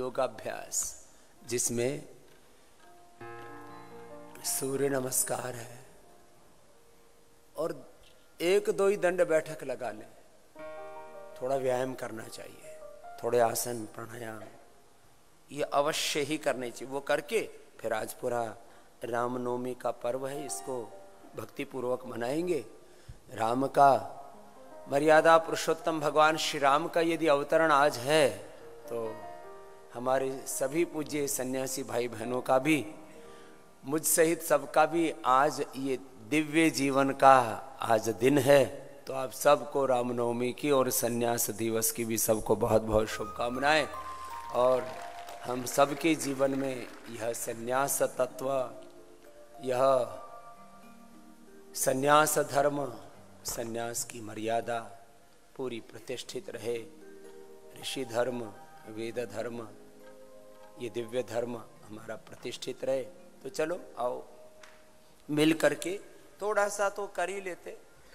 योगाभ्यास, जिसमें सूर्य नमस्कार है और 1-2 ही दंड बैठक लगा लें। थोड़ा व्यायाम करना चाहिए, थोड़े आसन प्राणायाम ये अवश्य ही करने चाहिए। वो करके फिर आज पूरा रामनवमी का पर्व है, इसको भक्ति पूर्वक मनाएंगे। राम का मर्यादा पुरुषोत्तम भगवान श्री राम का यदि अवतरण आज है तो हमारे सभी पूज्य सन्यासी भाई बहनों का भी, मुझ सहित सबका भी आज ये दिव्य जीवन का आज दिन है। तो आप सबको रामनवमी की और सन्यास दिवस की भी सबको बहुत बहुत शुभकामनाएं। और हम सबके जीवन में यह सन्यास तत्व, यह सन्यास धर्म, सन्यास की मर्यादा पूरी प्रतिष्ठित रहे। ऋषि धर्म, वेद धर्म, ये दिव्य धर्म हमारा प्रतिष्ठित रहे। तो चलो आओ मिल करके थोड़ा सा तो कर ही लेते,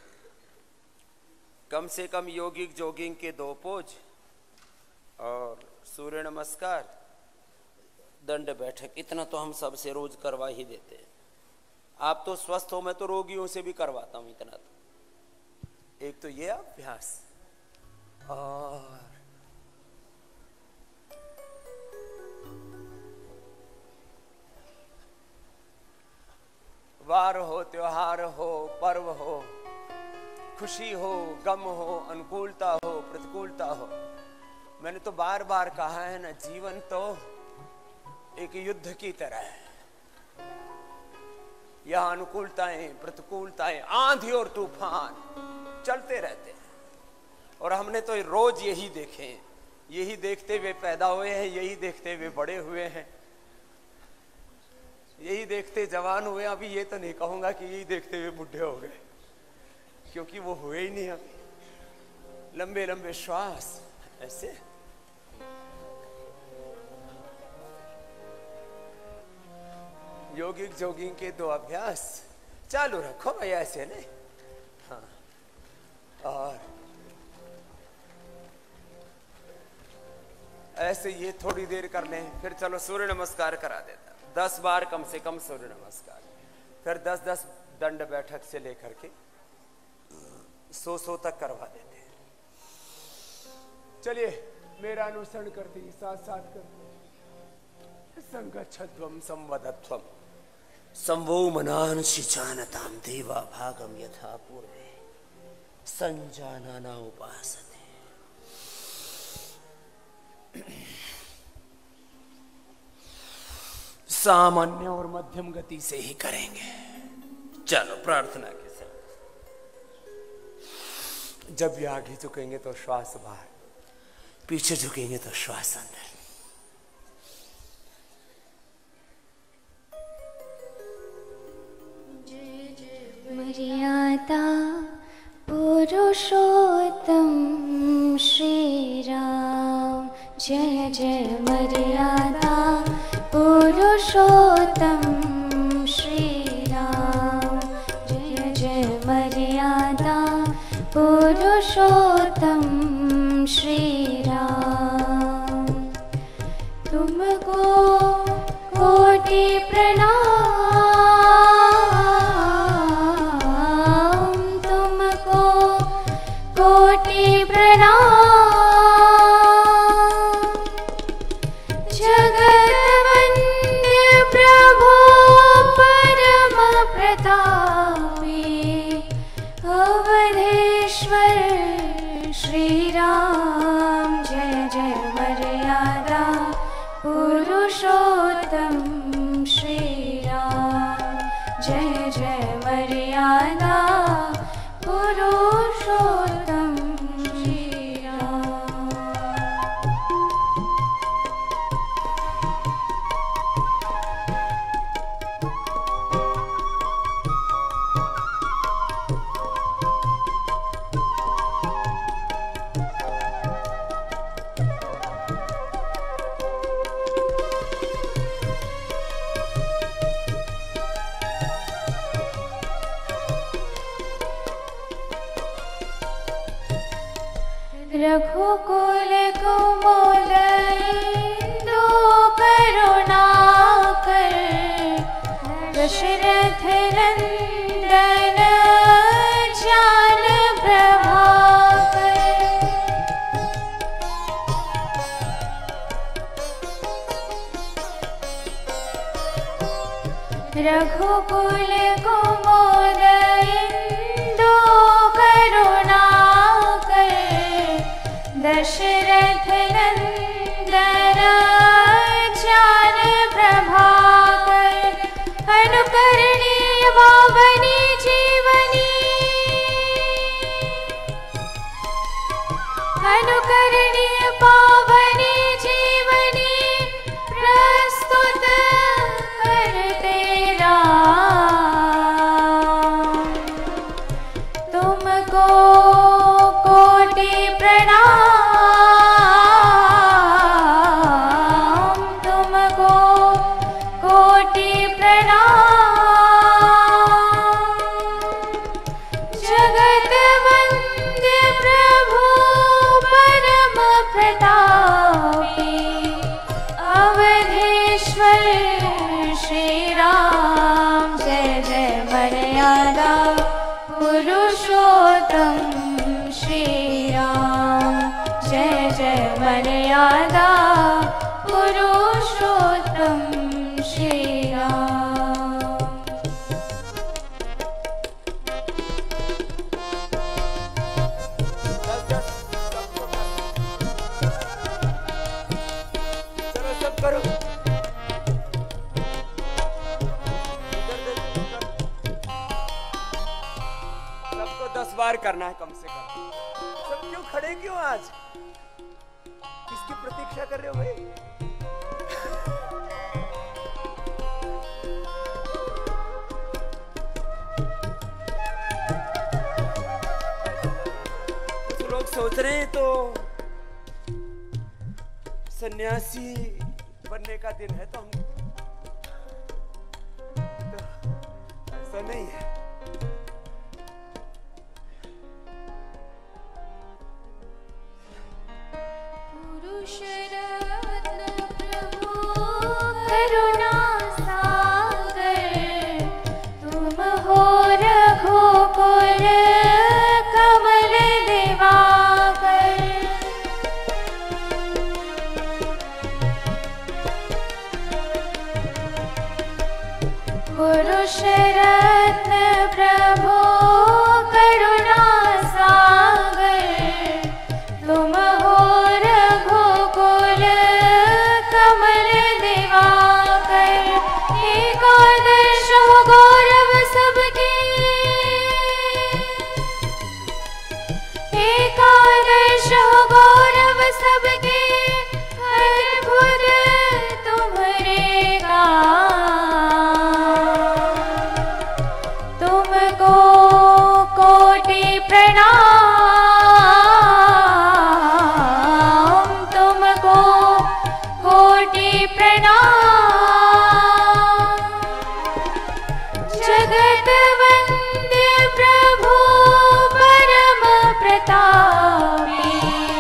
कम से कम योगिक जोगिंग के 2 पोज और सूर्य नमस्कार, दंड बैठक, इतना तो हम सबसे रोज करवा ही देते हैं। आप तो स्वस्थ हो, मैं तो रोगियों से भी करवाता हूं इतना तो। एक तो ये अभ्यास, और वार हो, त्योहार हो, पर्व हो, खुशी हो, गम हो, अनुकूलता हो, प्रतिकूलता हो, मैंने तो बार बार कहा है ना, जीवन तो एक युद्ध की तरह है। यह अनुकूलताएं, प्रतिकूलताएं, आंधी और तूफान चलते रहते हैं। और हमने तो रोज यही देखे हैं, यही देखते हुए पैदा हुए हैं, यही देखते हुए बड़े हुए हैं, यही देखते जवान हुए। अभी ये तो नहीं कहूंगा कि यही देखते हुए बुढ़े हो गए, क्योंकि वो हुए ही नहीं अभी। लंबे लंबे श्वास ऐसे, योगिक जोगिंग के 2 अभ्यास चालू रखो भाई, ऐसे नहीं। हाँ, और ऐसे ये थोड़ी देर कर लें, फिर चलो सूर्य नमस्कार करा देता, 10 बार कम से कम सूर्य नमस्कार, फिर 10-10 दंड बैठक से लेकर के 100 तक करवा देते हैं। चलिए मेरा अनुसरण करते ही साथ साथ करते। संगच्छध्वम संवदध्वम संवो मनांसि जानताम देवा भागम यथा पूर्वे संजानाना उपासते। सामान्य और मध्यम गति से ही करेंगे। चलो प्रार्थना के साथ। जब भी आगे झुकेंगे तो श्वास बाहर, पीछे झुकेंगे तो श्वास अंदर। मर्यादा पुरुषोत्तम श्री राम, जय जय मर्यादा पुरुषोत्तम श्री राम, जय जय मर्यादा पुरुषोत्तम श्री राम। तुमको कोटि प्रणाम, तुमको कोटि प्रणाम। अवधेश्वर श्री राम, जय जय मर्यादा पुरुषोत्तम श्री राम, जय जय मर्यादा पुरुषोत्तम श्री राम। रघुकुल कोमल इंदु दशरथ नंदन ज्ञान प्रभाकर रघुकुल कुमुद इंदु करुणाकर दशरथ नंदन ज्ञान प्रभाकर अनुकरणीय पावनी जीवनी अनुकरणीय पावनी जीवनी प्रस्तुत करते राम तुमको कोटि प्रणाम तुमको कोटि प्रणाम जगत वंद्य प्रभु परम प्रतापी अवधेश्वर श्री राम जय जय मर्यादा पुरुषोत्तम श्री राम जय जय मर्यादा पुरुषोत्तम श्री राम चलो सब करो। सबको 10 बार करना है कम से कम। सब क्यों खड़े क्यों आज? किसकी प्रतीक्षा कर रहे हो भाई? कुछ लोग सोच रहे हैं तो सन्यासी बनने का दिन है तो हम तो ऐसा नहीं है। पुरुष रत्न प्रभु करुणा सागर तुम हो रघुकुल कमल दिवाकर पुरुष रत्न प्रभु करुणा सागर तुम हो रघुकुल कमल दिवाकर एकादश हो गौरव सबके एकादश हो गौरव सबके अद्भुत तुम्हारे गान तुमको कोटि प्रणाम तुमको कोटि प्रणाम जगत वंद्य प्रभु परम प्रतापी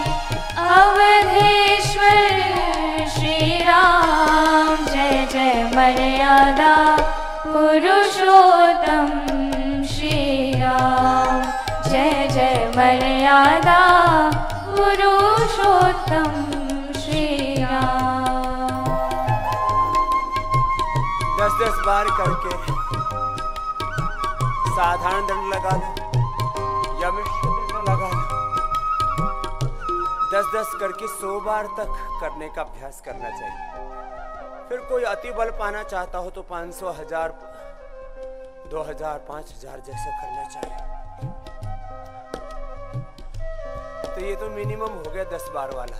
अवधेश्वर श्री राम जय जय मर्यादा पुरुषोत्तम श्री राम जय जय मर्यादा पुरुषोत्तम श्री राम 10-10 बार करके साधारण दंड लगा लो या मिश्र दंड लगा लो। 10-10 करके 100 बार तक करने का अभ्यास करना चाहिए। फिर कोई अति बल पाना चाहता हो तो 500, 1000, 2000, 5000 जैसे करना चाहिए। तो ये तो मिनिमम हो गया 10 बार वाला।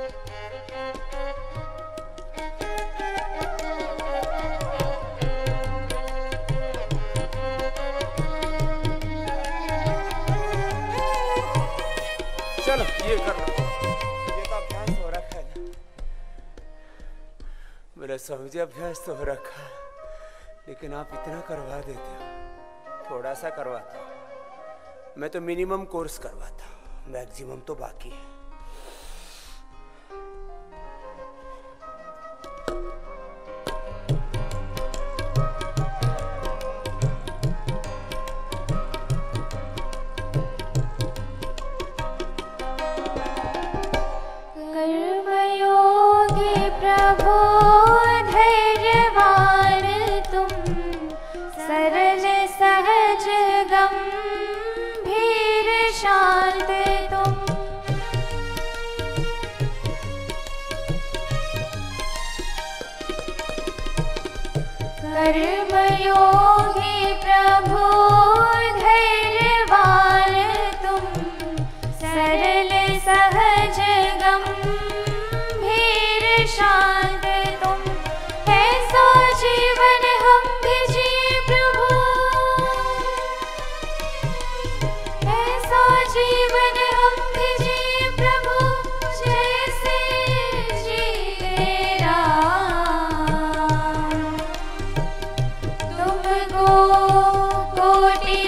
चलो ये कर लो, ये तो अभ्यास हो रखा है ना। मेरा स्वामी जी अभ्यास तो हो रखा है, लेकिन आप इतना करवा देते हो। थोड़ा सा करवाता, मैं तो मिनिमम कोर्स करवाता, मैक्सिमम तो बाकी है। कर्मयोगी प्रभु धैर्यवान तुम, सरल सहज गंभीर शांत तुम, ऐसा जीवन हम भी जिए प्रभु, ऐसा जीवन हम भी जिए प्रभु, जैसे जिए राम। तुमको कोटि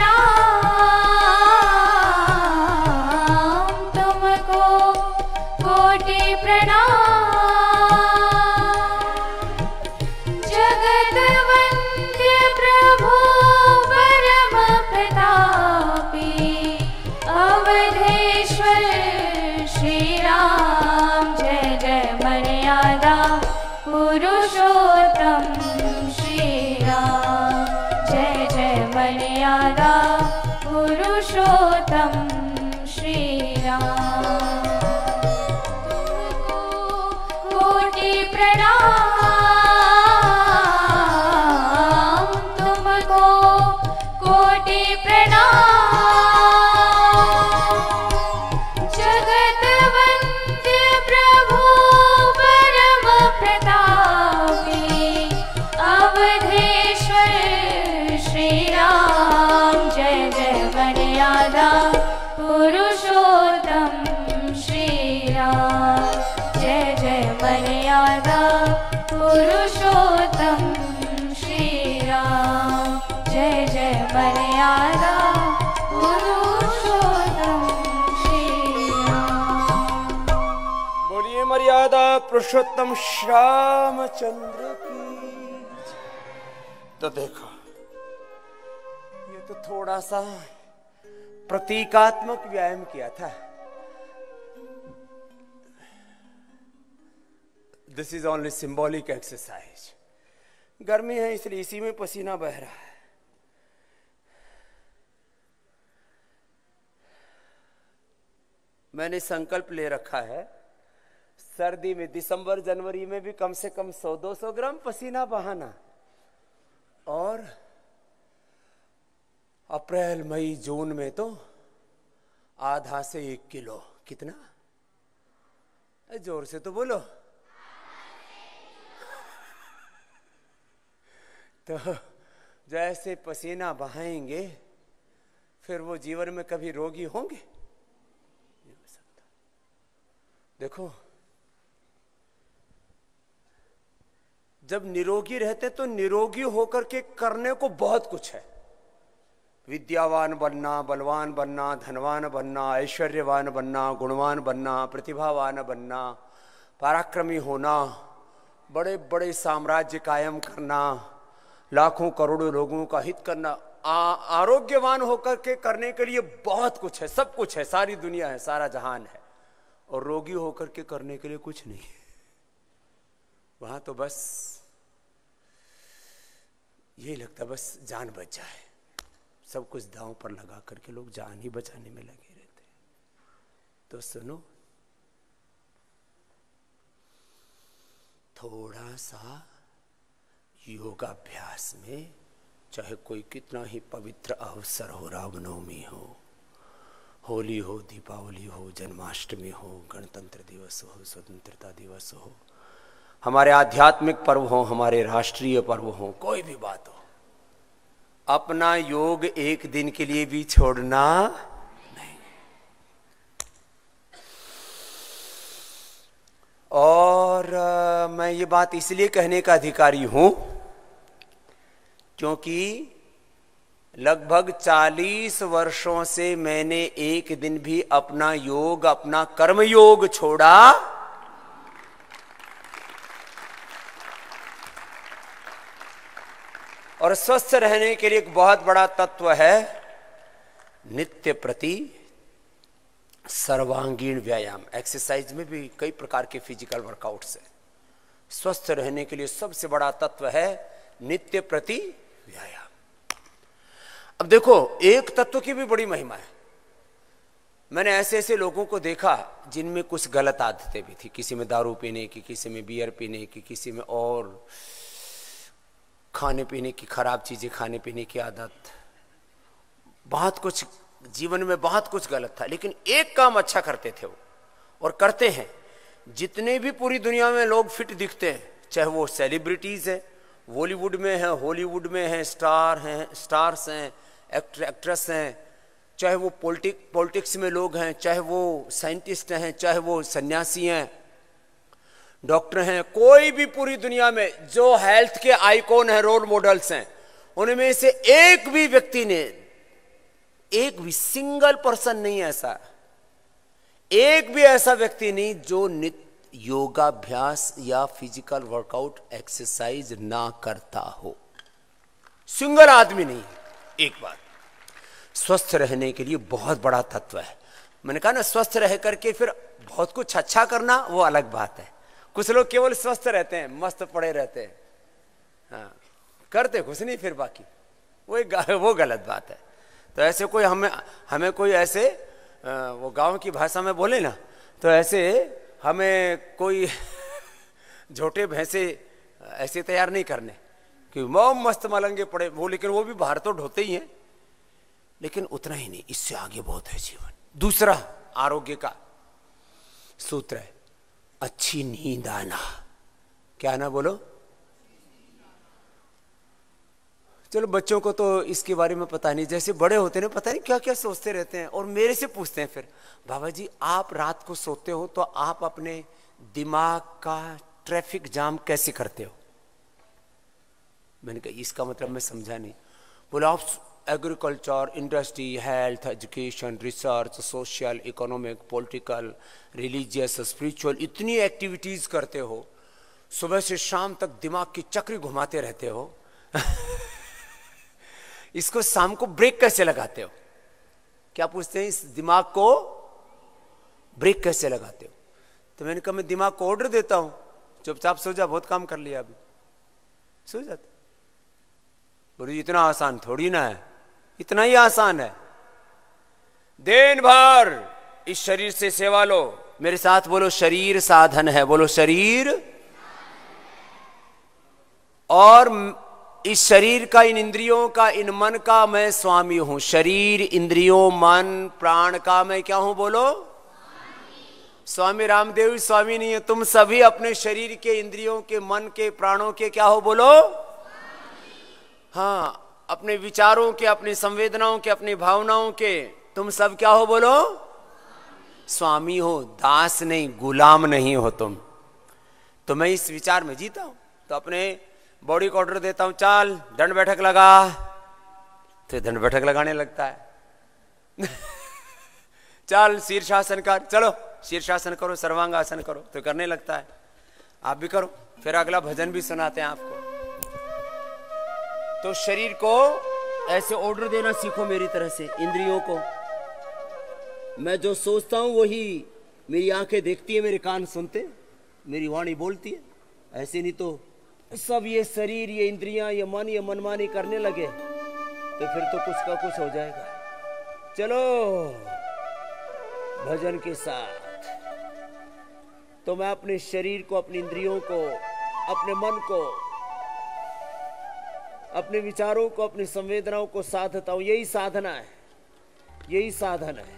प्रणाम, तुमको कोटि प्रणाम। जगत वंद्य प्रभु परम प्रतापी, अवधेश्वर श्री राम। जय जय मर्यादा पुरुषोत्तम श्री राम, जय जय मर्यादा पुरुषोत्तम श्री राम। कोटि प्रणाम, तुमको कोटि प्रणाम। जगत वंद्य प्रभु परम प्रतापी, अवधेश्वर श्री राम। जय जय मर्यादा पुरुषोत्तम श्री राम, जय जय मर्यादा पुरुषोत्तम श्री राम, जय जय मर्यादा पुरुषोत्तम श्री राम। बोलिए मर्यादा पुरुषोत्तम श्यामचंद्र की। तो देखो, ये तो थोड़ा सा प्रतीकात्मक व्यायाम किया था। This is only symbolic exercise. गर्मी है इसलिए इसी में पसीना बह रहा है। मैंने संकल्प ले रखा है, सर्दी में दिसंबर जनवरी में भी कम से कम 100-200 ग्राम पसीना बहाना, और अप्रैल मई जून में तो आधा से 1 किलो। कितना? जोर से तो बोलो। तो जैसे पसीना बहाएंगे फिर वो जीवन में कभी रोगी होंगे? नहीं हो सकता। देखो, जब निरोगी रहते तो निरोगी होकर के करने को बहुत कुछ है। विद्यावान बनना, बलवान बनना, धनवान बनना, ऐश्वर्यवान बनना, गुणवान बनना, प्रतिभावान बनना, पराक्रमी होना, बड़े बड़े साम्राज्य कायम करना, लाखों करोड़ों लोगों का हित करना, आरोग्यवान होकर के करने के लिए बहुत कुछ है, सब कुछ है, सारी दुनिया है, सारा जहान है। और रोगी होकर के करने के लिए कुछ नहीं है। वहां तो बस यही लगता बस जान बच जाए। सब कुछ दांव पर लगा करके लोग जान ही बचाने में लगे रहते। तो सुनो, थोड़ा सा योगाभ्यास में, चाहे कोई कितना ही पवित्र अवसर हो, रामनवमी हो, होली हो, दीपावली हो, जन्माष्टमी हो, गणतंत्र दिवस हो, स्वतंत्रता दिवस हो, हमारे आध्यात्मिक पर्व हो, हमारे राष्ट्रीय पर्व हो, कोई भी बात हो, अपना योग एक दिन के लिए भी छोड़ना नहीं। और मैं ये बात इसलिए कहने का अधिकारी हूं क्योंकि लगभग 40 वर्षों से मैंने एक दिन भी अपना योग, अपना कर्मयोग छोड़ा और स्वस्थ रहने के लिए एक बहुत बड़ा तत्व है नित्य प्रति सर्वांगीण व्यायाम। एक्सरसाइज में भी कई प्रकार के फिजिकल वर्कआउट्स है। स्वस्थ रहने के लिए सबसे बड़ा तत्व है नित्य प्रति व्यायाम। अब देखो, एक तत्व की भी बड़ी महिमा है। मैंने ऐसे ऐसे लोगों को देखा जिनमें कुछ गलत आदतें भी थी, किसी में दारू पीने की, किसी में बियर पीने की, किसी में और खाने पीने की खराब चीजें, खाने पीने की आदत, बहुत कुछ जीवन में बहुत कुछ गलत था, लेकिन एक काम अच्छा करते थे वो, और करते हैं। जितने भी पूरी दुनिया में लोग फिट दिखते हैं, चाहे वो सेलिब्रिटीज हैं, बॉलीवुड में हैं, हॉलीवुड में हैं, स्टार्स हैं, एक्ट्रेस हैं, चाहे वो पॉलिटिक्स में लोग हैं, चाहे वो साइंटिस्ट हैं, चाहे वो सन्यासी हैं, डॉक्टर हैं, कोई भी पूरी दुनिया में जो हेल्थ के आइकॉन हैं, रोल मॉडल्स हैं, उनमें से एक भी व्यक्ति ने, एक भी सिंगल पर्सन नहीं ऐसा, एक भी ऐसा व्यक्ति नहीं जो नित्य योगाभ्यास या फिजिकल वर्कआउट एक्सरसाइज ना करता हो। सिंगल आदमी नहीं। एक बार स्वस्थ रहने के लिए बहुत बड़ा तत्व है। मैंने कहा ना, स्वस्थ रह करके फिर बहुत कुछ अच्छा करना वो अलग बात है। कुछ लोग केवल स्वस्थ रहते हैं, मस्त पड़े रहते हैं, हाँ, करते कुछ नहीं, फिर बाकी वो गलत बात है। तो ऐसे कोई हमें कोई ऐसे वो गांव की भाषा में बोले ना, तो ऐसे हमें कोई झोटे भैंसे ऐसे तैयार नहीं करने कि वो मस्त मलंगे पड़े वो, लेकिन वो भी बाहर तो ढोते ही हैं, लेकिन उतना ही नहीं, इससे आगे बहुत है जीवन। दूसरा आरोग्य का सूत्र है अच्छी नींद आना। क्या ना बोलो? चलो बच्चों को तो इसके बारे में पता नहीं, जैसे बड़े होते हैं पता नहीं क्या क्या सोचते रहते हैं, और मेरे से पूछते हैं फिर, बाबा जी आप रात को सोते हो तो आप अपने दिमाग का ट्रैफिक जाम कैसे करते हो? मैंने कहा इसका मतलब मैं समझा नहीं। बोला आप agriculture, industry, health, education, research, social, economic, political, religious, spiritual, इतनी एक्टिविटीज करते हो, सुबह से शाम तक दिमाग की चक्री घुमाते रहते हो इसको शाम को ब्रेक कैसे लगाते हो? क्या पूछते हैं, इस दिमाग को ब्रेक कैसे लगाते हो? तो मैंने कहा मैं दिमाग को ऑर्डर देता हूं, चुपचाप सो जा, बहुत काम कर लिया अभी, सो जाते। बोले इतना आसान थोड़ी ना है, इतना ही आसान है। दिन भर इस शरीर से सेवा लो। मेरे साथ बोलो, शरीर साधन है। बोलो शरीर, और इस शरीर का, इन इंद्रियों का, इन मन का मैं स्वामी हूं। शरीर, इंद्रियों, मन, प्राण का मैं क्या हूं? बोलो स्वामी। रामदेव स्वामी नहीं है, तुम सभी अपने शरीर के, इंद्रियों के, मन के, प्राणों के क्या हो? बोलो हाँ, अपने विचारों के, अपनी संवेदनाओं के, अपनी भावनाओं के तुम सब क्या हो? बोलो स्वामी हो, दास नहीं, गुलाम नहीं हो तुम। तो मैं इस विचार में जीता हूं, तो अपने बॉडी को ऑर्डर देता हूं, चल दंड बैठक लगा, तो दंड बैठक लगाने लगता है चल शीर्षासन कर, चलो शीर्षासन करो, सर्वांगासन करो, तो करने लगता है। आप भी करो, फिर अगला भजन भी सुनाते हैं आपको। तो शरीर को ऐसे ऑर्डर देना सीखो मेरी तरह से, इंद्रियों को। मैं जो सोचता हूं वही मेरी आंखें देखती है, मेरे कान सुनते, मेरी वाणी बोलती है। ऐसे नहीं तो सब ये शरीर, ये इंद्रियां, ये मन, ये मनमानी करने लगे तो फिर तो कुछ का कुछ हो जाएगा। चलो भजन के साथ। तो मैं अपने शरीर को, अपनी इंद्रियों को, अपने मन को, अपने विचारों को, अपनी संवेदनाओं को साधता हूं। यही साधना है, यही साधन है।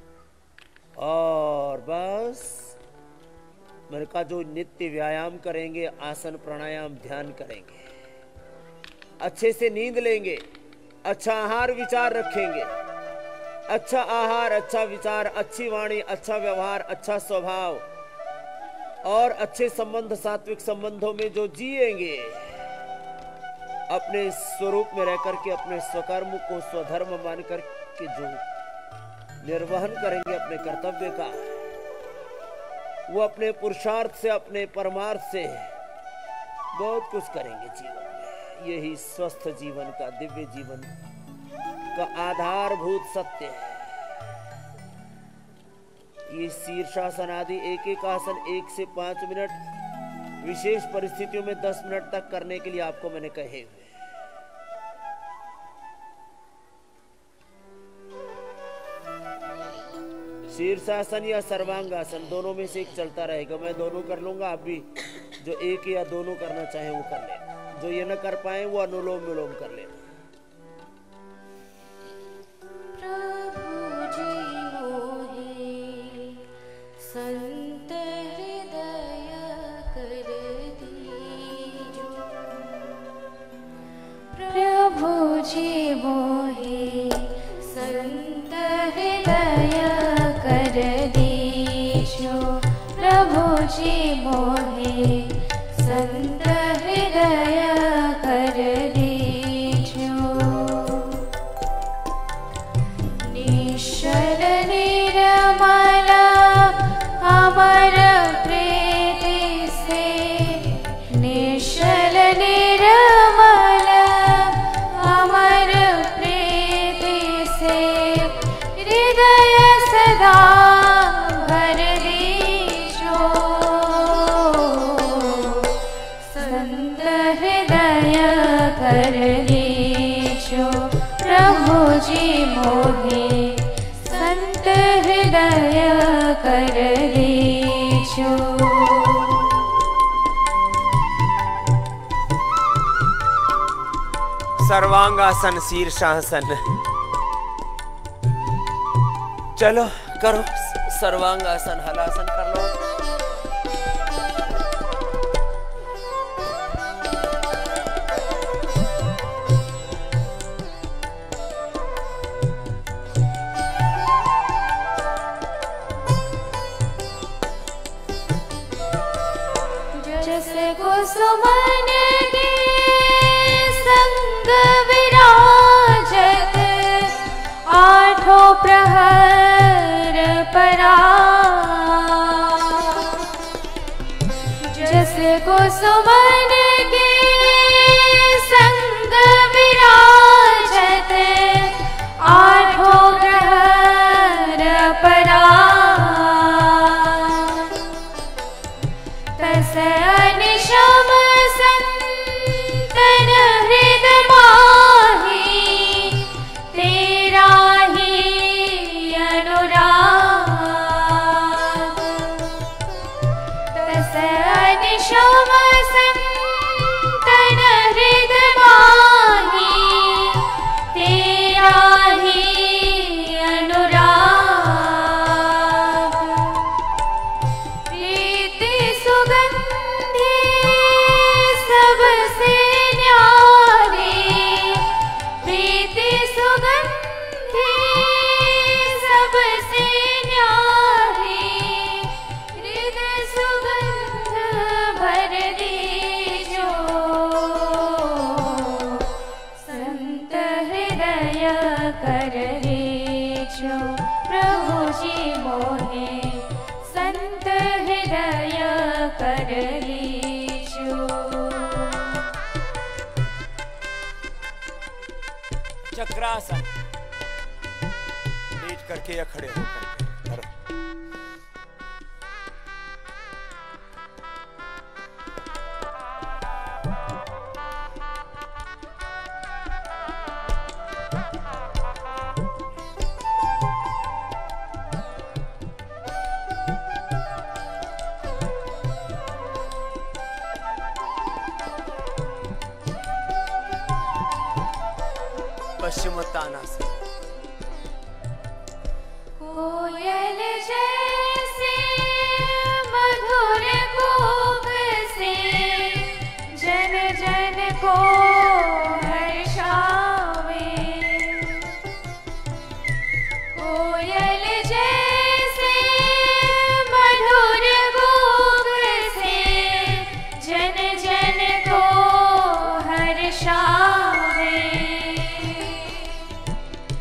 और बस मैंने कहा जो नित्य व्यायाम करेंगे, आसन, प्राणायाम, ध्यान करेंगे, अच्छे से नींद लेंगे, अच्छा आहार विचार रखेंगे, अच्छा आहार, अच्छा विचार, अच्छी वाणी, अच्छा व्यवहार, अच्छा स्वभाव और अच्छे संबंध, सात्विक संबंधों में जो जिएंगे, अपने स्वरूप में रह करके अपने स्वकर्म को स्वधर्म मान करके जो निर्वहन करेंगे अपने कर्तव्य का, वो अपने पुरुषार्थ से, अपने परमार्थ से बहुत कुछ करेंगे जीवन में। यही स्वस्थ जीवन का, दिव्य जीवन का आधारभूत सत्य है। ये शीर्षासन आदि एक एक आसन 1 से 5 मिनट, विशेष परिस्थितियों में 10 मिनट तक करने के लिए आपको मैंने कहे हुए। शीर्षासन या सर्वांगासन दोनों में से एक चलता रहेगा। मैं दोनों कर लूंगा, आप भी जो एक या दोनों करना चाहे वो कर लेना। जो ये न कर पाए वो अनुलोम विलोम कर लेना। प्रभु जी मोहे संत हृदय कर दीजो। प्रभु जी मोहे संत हृदय कर दीजो। प्रभु जी मोहे संत हृदय कर दीजो। निश्चल निर्मल अमर प्रीति से, निश्चल निर्मल अमर प्रीति से हृदय सदा भर दीजो। संत हृदय कर दीजो। प्रभु जी मोहे संत हृदय कर दीजो। सर्वांगासन शीर्षासन, चलो करो सर्वांगासन, हलासन कर लो। जैसे कुसुमन के संग विराजत आठों प्रहर परा। जैसे कुसुमन के संग विराजत आठों प्रहर परा। तस अनिशम संतन हृद माही तेरा ही अनुराग। तस अनिशम संतन हृद माही तेरा ही अनुराग। प्रीति सुगंधि सबसे न्यारी, प्रीति सुगंधि सबसे न्यारी हृदय सुगंध भर दीजो। संत हृदय कर दीजो। प्रभु जी मोहे संत हृदय कर दीजो। चक्रासन, लेट करके या खड़े होकर करो। पश्चिमोत्तानासन, कोयल जैसे मधुर कूक से जन जन को हर्षावे। कोयल जैसे मधुर कूक से जन जन को हर्षावे।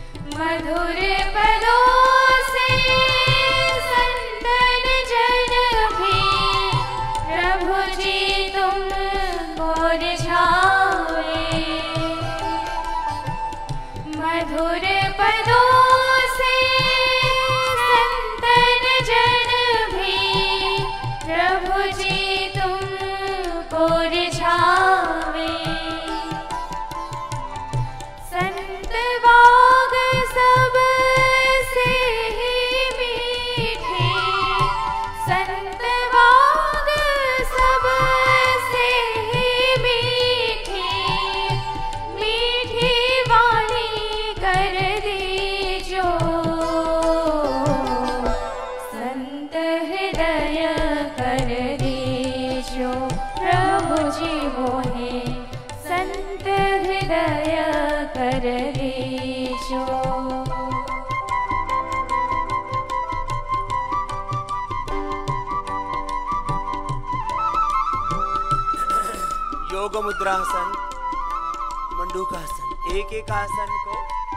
योग मुद्रासन, मंडूकासन, एक एक आसन को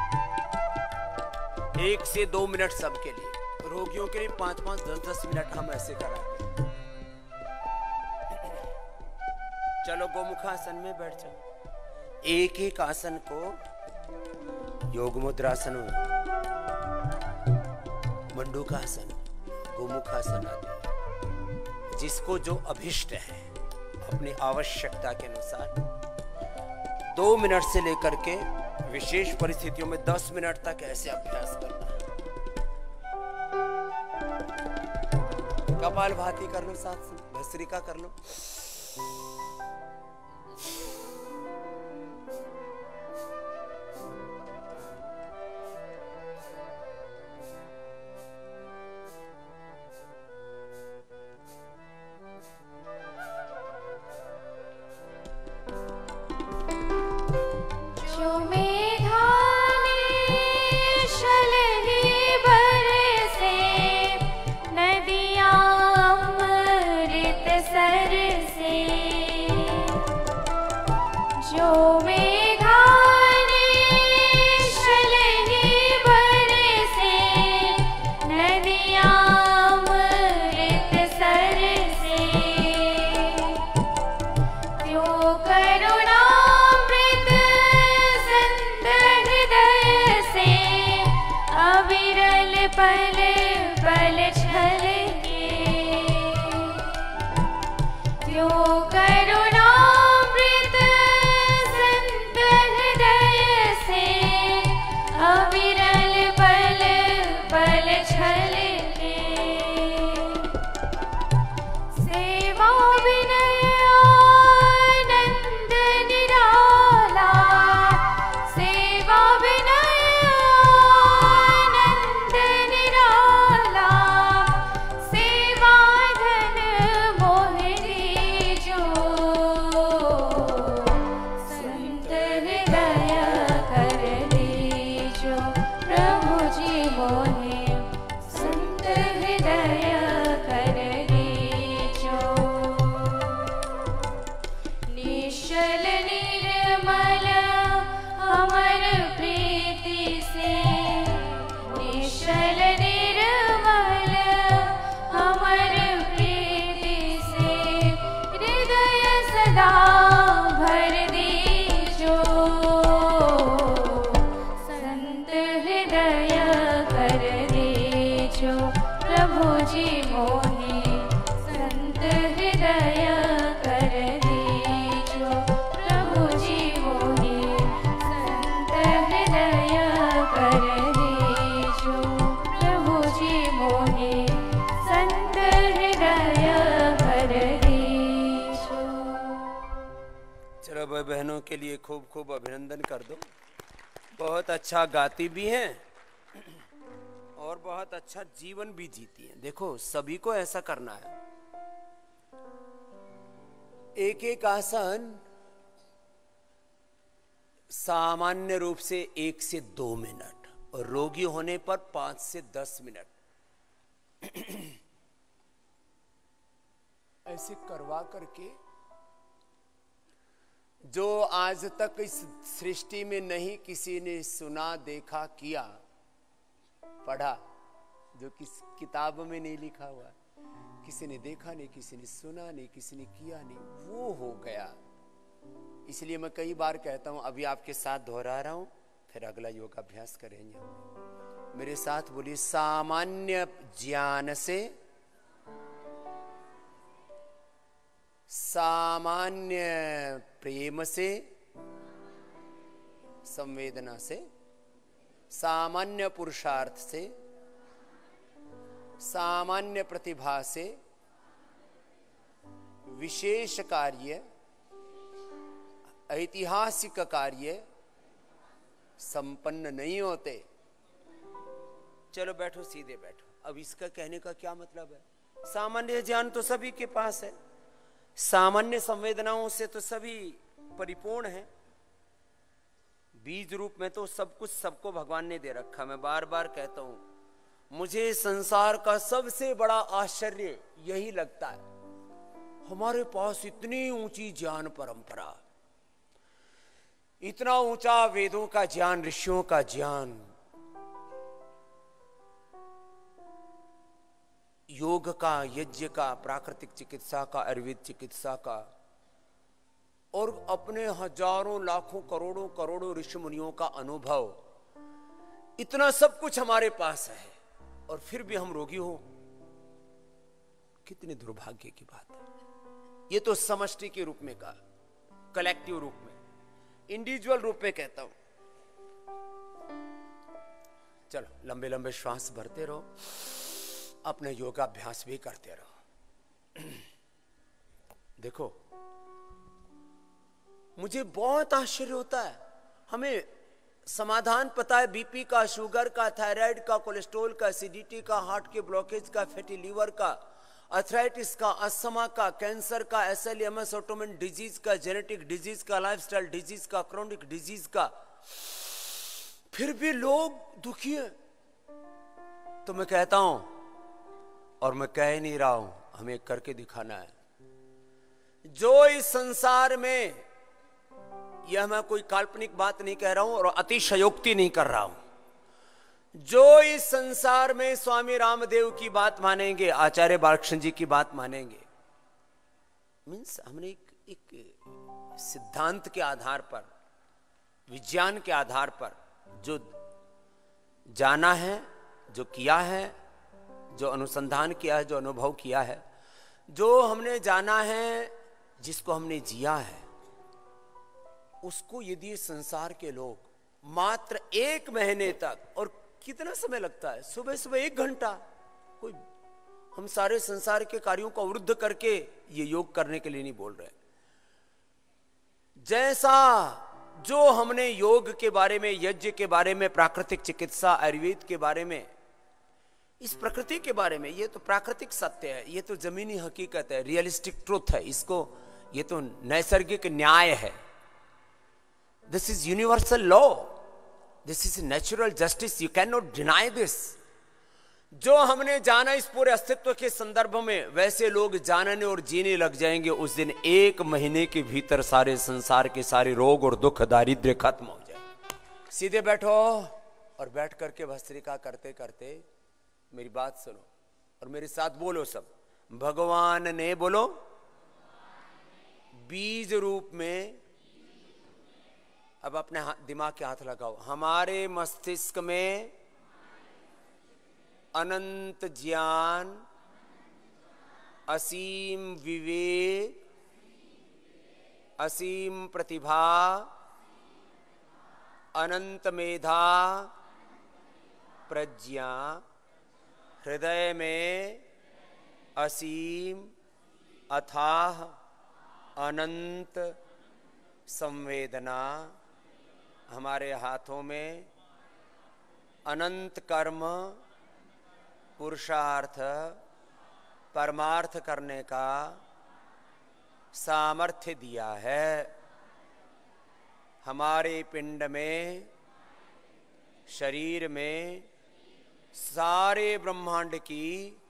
1 से 2 मिनट सबके लिए, रोगियों के लिए 5-5, 10-10 मिनट हम ऐसे कराते हैं। चलो गोमुखासन में बैठ जाओ। एक एक आसन को योग मुद्रासन, मंडूकासन, गोमुखासन आदि, जिसको जो अभिष्ट है अपनी आवश्यकता के अनुसार 2 मिनट से लेकर के विशेष परिस्थितियों में 10 मिनट तक ऐसे अभ्यास करना है। कपालभाति कर लो, साथ भस्त्रिका कर लो। बहनों के लिए खूब खूब अभिनंदन कर दो। बहुत अच्छा गाती भी हैं और बहुत अच्छा जीवन भी जीती हैं। देखो सभी को ऐसा करना है। एक एक आसन सामान्य रूप से 1 से 2 मिनट और रोगी होने पर 5 से 10 मिनट ऐसे करवा करके, जो आज तक इस सृष्टि में नहीं किसी ने सुना, देखा, किया, पढ़ा, जो किस किताब में नहीं लिखा हुआ, किसी ने देखा नहीं, किसी ने सुना नहीं, किसी ने किया नहीं, वो हो गया। इसलिए मैं कई बार कहता हूं, अभी आपके साथ दोहरा रहा हूं, फिर अगला योगाभ्यास करेंगे। मेरे साथ बोलिए, सामान्य ज्ञान से, सामान्य प्रेम से, संवेदना से, सामान्य पुरुषार्थ से, सामान्य प्रतिभा से विशेष कार्य, ऐतिहासिक कार्य संपन्न नहीं होते। चलो बैठो, सीधे बैठो। अब इसका कहने का क्या मतलब है? सामान्य ज्ञान तो सभी के पास है, सामान्य संवेदनाओं से तो सभी परिपूर्ण है, बीज रूप में तो सब कुछ सबको भगवान ने दे रखा। मैं बार बार कहता हूं, मुझे संसार का सबसे बड़ा आश्चर्य यही लगता है हमारे पास इतनी ऊंची ज्ञान परंपरा, इतना ऊंचा वेदों का ज्ञान, ऋषियों का ज्ञान, योग का, यज्ञ का, प्राकृतिक चिकित्सा का, आयुर्वेद चिकित्सा का, और अपने हजारों लाखों करोड़ों करोड़ों ऋषि मुनियों का अनुभव, इतना सब कुछ हमारे पास है और फिर भी हम रोगी हो। कितने दुर्भाग्य की बात है। ये तो समष्टि के रूप में कहा, कलेक्टिव रूप में, इंडिविजुअल रूप में कहता हूं। चलो लंबे लंबे श्वास भरते रहो, अपने योगाभ्यास भी करते रहो। देखो मुझे बहुत आश्चर्य होता है, हमें समाधान पता है बीपी का, शुगर का, थायराइड का, कोलेस्ट्रॉल का, एसिडिटी का, हार्ट के ब्लॉकेज का, फैटी लीवर का, अर्थराइटिस का, अस्थमा का, कैंसर का, एसएलएमएस, ऑटोइम्यून डिजीज का, जेनेटिक डिजीज का, लाइफस्टाइल डिजीज का, क्रोनिक डिजीज का, फिर भी लोग दुखी हैं। तो मैं कहता हूं, और मैं कह ही नहीं रहा हूं, हमें करके दिखाना है। जो इस संसार में, यह मैं कोई काल्पनिक बात नहीं कह रहा हूं और अतिशयोक्ति नहीं कर रहा हूं, जो इस संसार में स्वामी रामदेव की बात मानेंगे, आचार्य बालकृष्ण जी की बात मानेंगे, मीन्स हमने एक सिद्धांत के आधार पर, विज्ञान के आधार पर जो जाना है, जो किया है, जो अनुसंधान किया है, जो अनुभव किया है, जो हमने जाना है, जिसको हमने जिया है, उसको यदि संसार के लोग मात्र 1 महीने तक, और कितना समय लगता है, सुबह सुबह 1 घंटा, कोई हम सारे संसार के कार्यों को अवरुद्ध करके ये योग करने के लिए नहीं बोल रहे। जैसा जो हमने योग के बारे में, यज्ञ के बारे में, प्राकृतिक चिकित्सा, आयुर्वेद के बारे में, इस प्रकृति के बारे में, ये तो प्राकृतिक सत्य है, ये तो जमीनी हकीकत है, रियलिस्टिक ट्रुथ है, इसको, ये तो नैसर्गिक न्याय है। This is universal law, this is natural justice, you can not deny this. जो हमने जाना इस पूरे अस्तित्व के संदर्भ में, वैसे लोग जानने और जीने लग जाएंगे, उस दिन 1 महीने के भीतर सारे संसार के सारे रोग और दुख, दारिद्र्य खत्म हो जाए। सीधे बैठो और बैठ करके भस्त्रिका करते करते मेरी बात सुनो और मेरे साथ बोलो सब। भगवान ने, बोलो, बीज रूप में, अब अपने दिमाग के हाथ लगाओ, हमारे मस्तिष्क में अनंत ज्ञान, असीम विवेक, असीम प्रतिभा, अनंत मेधा, प्रज्ञा, हृदय में असीम अथाह अनंत संवेदना, हमारे हाथों में अनंत कर्म, पुरुषार्थ, परमार्थ करने का सामर्थ्य दिया है। हमारे पिंड में, शरीर में सारे ब्रह्मांड की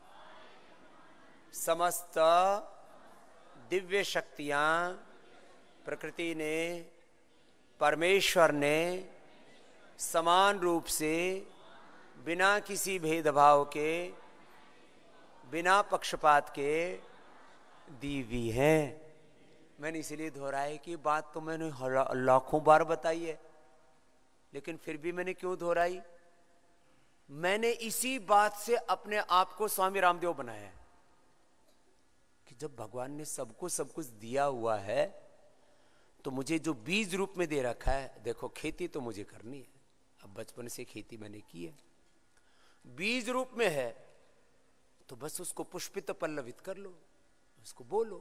समस्त दिव्य शक्तियां प्रकृति ने, परमेश्वर ने समान रूप से, बिना किसी भेदभाव के, बिना पक्षपात के दी हुई है। मैंने इसलिए दोहराया कि बात तो मैंने लाखों बार बताई है, लेकिन फिर भी मैंने क्यों दोहराई? मैंने इसी बात से अपने आप को स्वामी रामदेव बनाया है कि जब भगवान ने सबको सब कुछ दिया हुआ है, तो मुझे जो बीज रूप में दे रखा है, देखो खेती तो मुझे करनी है, अब बचपन से खेती मैंने की है, बीज रूप में है, तो बस उसको पुष्पित पल्लवित कर लो, उसको बोलो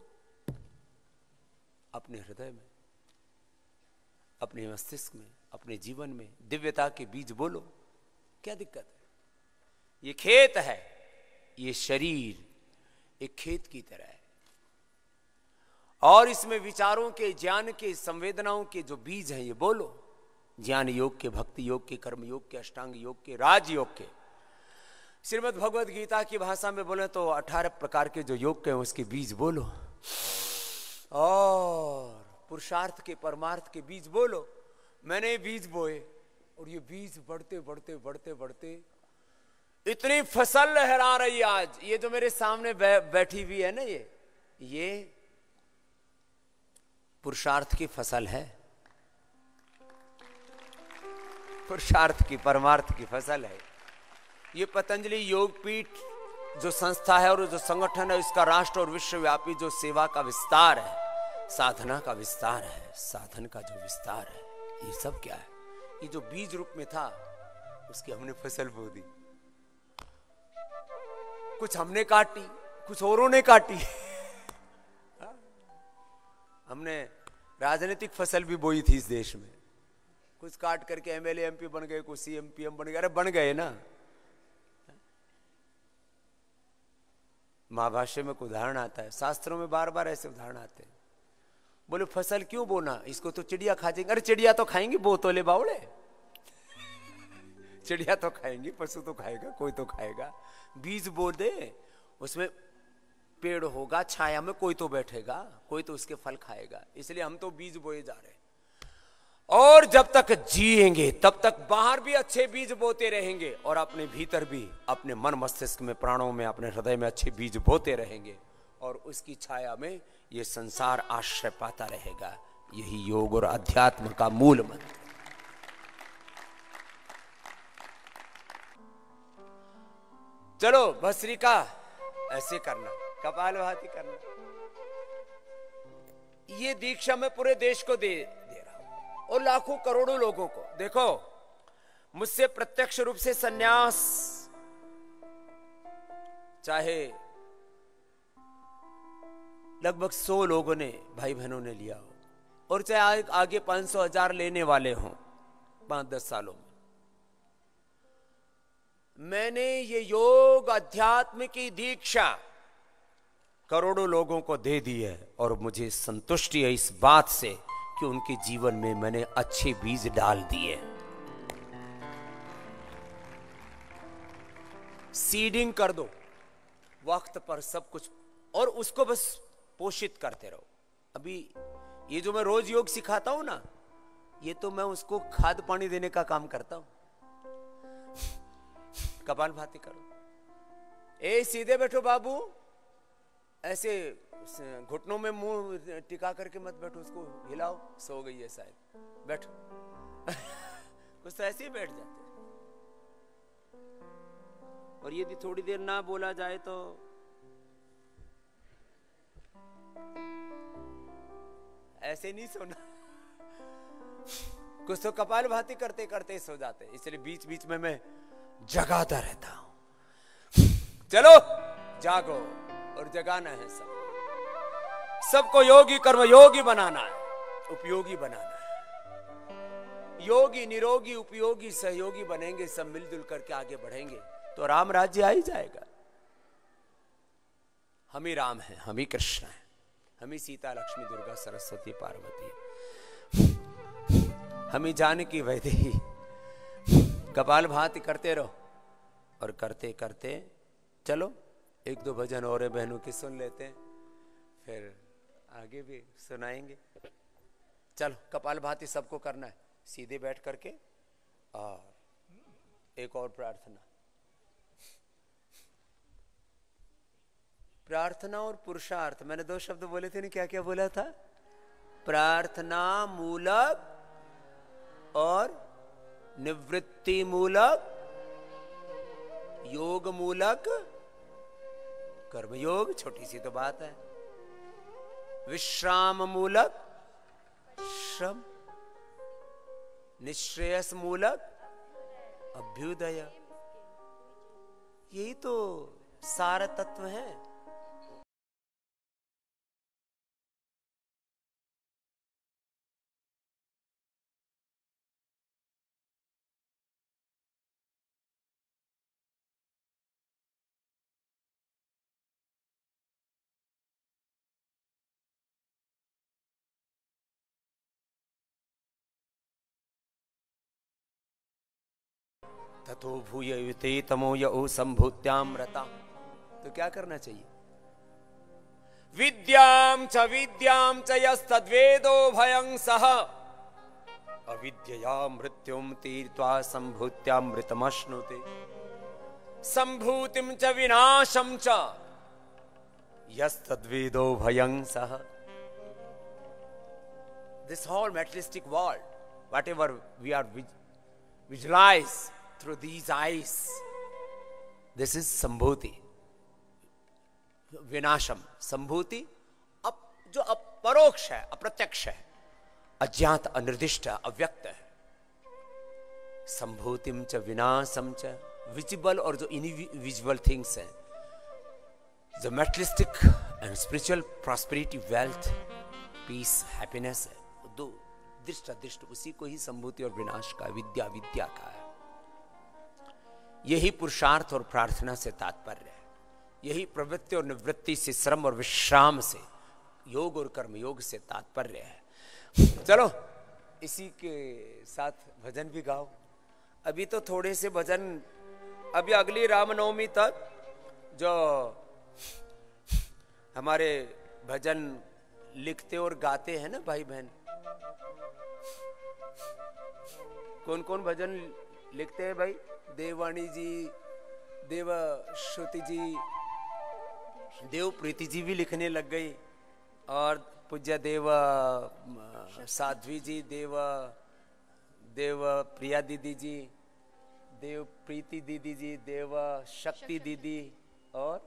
अपने हृदय में, अपने मस्तिष्क में, अपने जीवन में दिव्यता के बीज बोलो। क्या दिक्कत है? ये खेत है, ये शरीर एक खेत की तरह है, और इसमें विचारों के, ज्ञान के, संवेदनाओं के जो बीज हैं, ये बोलो। ज्ञान योग के, भक्ति योग के, कर्म योग के, अष्टांग योग के, राज योग के। श्रीमद् भगवद गीता की भाषा में बोले तो 18 प्रकार के जो योग के हैं, उसके बीज बोलो। और पुरुषार्थ के परमार्थ के बीज बोलो। मैंने बीज बोए और ये बीज बढ़ते बढ़ते बढ़ते बढ़ते इतनी फसल लहरा रही आज। ये जो मेरे सामने बैठी हुई है ना, ये पुरुषार्थ की फसल है, पुरुषार्थ की परमार्थ की फसल है। ये पतंजलि योगपीठ जो संस्था है और जो संगठन है, इसका राष्ट्र और विश्वव्यापी जो सेवा का विस्तार है, साधना का विस्तार है, साधन का जो विस्तार है, ये सब क्या है? ये जो बीज रूप में था उसकी हमने फसल बो दी। कुछ हमने काटी, कुछ औरों ने काटी। हमने राजनीतिक फसल भी बोई थी इस देश में, कुछ काट करके एमएलए एमपी बन गए, कुछ सीएम पीएम बन गए। अरे बन गए ना। महाभाष्य में कोई उदाहरण आता है, शास्त्रों में बार बार ऐसे उदाहरण आते हैं। बोले फसल क्यों बोना, इसको तो चिड़िया खा जाएंगे। अरे चिड़िया तो खाएंगी, बो तोले बावड़े। चिड़िया तो खाएंगी, पशु तो खाएगा, कोई तो खाएगा। बीज बो दे, उसमें पेड़ होगा, छाया में कोई तो बैठेगा, कोई तो उसके फल खाएगा। इसलिए हम तो बीज बोए जा रहे हैं। और जब तक जिएंगे तब तक बाहर भी अच्छे बीज बोते रहेंगे और अपने भीतर भी, अपने मन मस्तिष्क में, प्राणों में, अपने हृदय में अच्छे बीज बोते रहेंगे और उसकी छाया में ये संसार आश्रय पाता रहेगा। यही योग और अध्यात्म का मूल मंत्र। चलो भस्त्रिका ऐसे करना, कपालभाति करना। ये दीक्षा मैं पूरे देश को दे रहा हूं और लाखों करोड़ों लोगों को। देखो, मुझसे प्रत्यक्ष रूप से सन्यास चाहे लगभग 100 लोगों ने, भाई बहनों ने लिया हो, और चाहे आगे 500-1000 लेने वाले हों 5-10 सालों में, मैंने ये योग अध्यात्म की दीक्षा करोड़ों लोगों को दे दी है और मुझे संतुष्टि है इस बात से कि उनके जीवन में मैंने अच्छे बीज डाल दिए। सीडिंग कर दो वक्त पर सब कुछ, और उसको बस पोषित करते रहो। अभी ये जो मैं रोज योग सिखाता हूं ना, ये तो मैं उसको खाद पानी देने का काम करता हूं। कपालभाति करो, ए सीधे बैठो बाबू, ऐसे घुटनों में मुंह टिका करके मत बैठो, उसको हिलाओ, सो गई है शायद, बैठो। कुछ तो ऐसे ही बैठ जाते। और यदि थोड़ी देर ना बोला जाए तो ऐसे नहीं सोना। कुछ तो कपालभाति करते करते सो जाते, इसलिए बीच बीच में मैं जगाता रहता हूं। चलो जागो और जगाना है सबको योगी कर्म योगी बनाना है, उपयोगी बनाना है। योगी निरोगी उपयोगी सहयोगी बनेंगे, सब मिलजुल करके आगे बढ़ेंगे तो राम राज्य आ ही जाएगा। हम ही राम हैं, हम ही कृष्ण हैं, हम ही सीता लक्ष्मी दुर्गा सरस्वती पार्वती, हम ही जानकी वैदेही। कपालभाति करते रहो और करते करते चलो 1-2 भजन और बहनों की सुन लेते हैं, फिर आगे भी सुनाएंगे। चलो कपालभाति सबको करना है, सीधे बैठ करके। और एक और प्रार्थना, प्रार्थना और पुरुषार्थ। मैंने 2 शब्द बोले थे ना, क्या क्या बोला था? प्रार्थना मूलक और निवृत्ति मूलक, योग मूलक, कर्मयोग, छोटी सी तो बात है। विश्राम मूलक श्रम, निश्रेयस मूलक अभ्युदय। यही तो सार तत्व है। ततो भूय युते तमो यो संभूत्याम रता। तो क्या करना चाहिए? विद्यां च यस्तद्वेदो भयं सः अविद्यया मृत्युं तीर्त्वा संभूत्यामृतमश्नुते संभूतिं च विनाशं च यस्तद्वेदो भयं सः. This whole materialistic world, whatever we are visualize through these eyes, this is sambhuti. विनाशम. संभूति जो अपरोक्ष है, अप्रत्यक्ष है, अज्ञात, अनिर्दिष्ट, अव्यक्त है. संभूतिम च विनाशम च, विजिबल और जो इनविजिबल थिंग्स हैं, जो materialistic and spiritual prosperity, wealth, peace, happiness है, दो दृष्ट अदृष्ट, उसी को ही संभूति और विनाश का, विद्या विद्या का है. यही पुरुषार्थ और प्रार्थना से तात्पर्य है. यही प्रवृत्ति और निवृत्ति से, श्रम और विश्राम से, योग और कर्म योग से तात्पर्य है. चलो इसी के साथ भजन भी गाओ. अभी तो थोड़े से भजन, अभी अगली रामनवमी तक जो हमारे भजन लिखते और गाते हैं ना भाई बहन, कौन कौन भजन लिखते हैं भाई? देवानी जी, देवश्रुति जी, देवप्रीति जी भी लिखने लग गई, और पूज्य देव साध्वी जी, देव प्रिया दीदी जी, देव प्रीति दीदी जी, देव शक्ति दीदी, और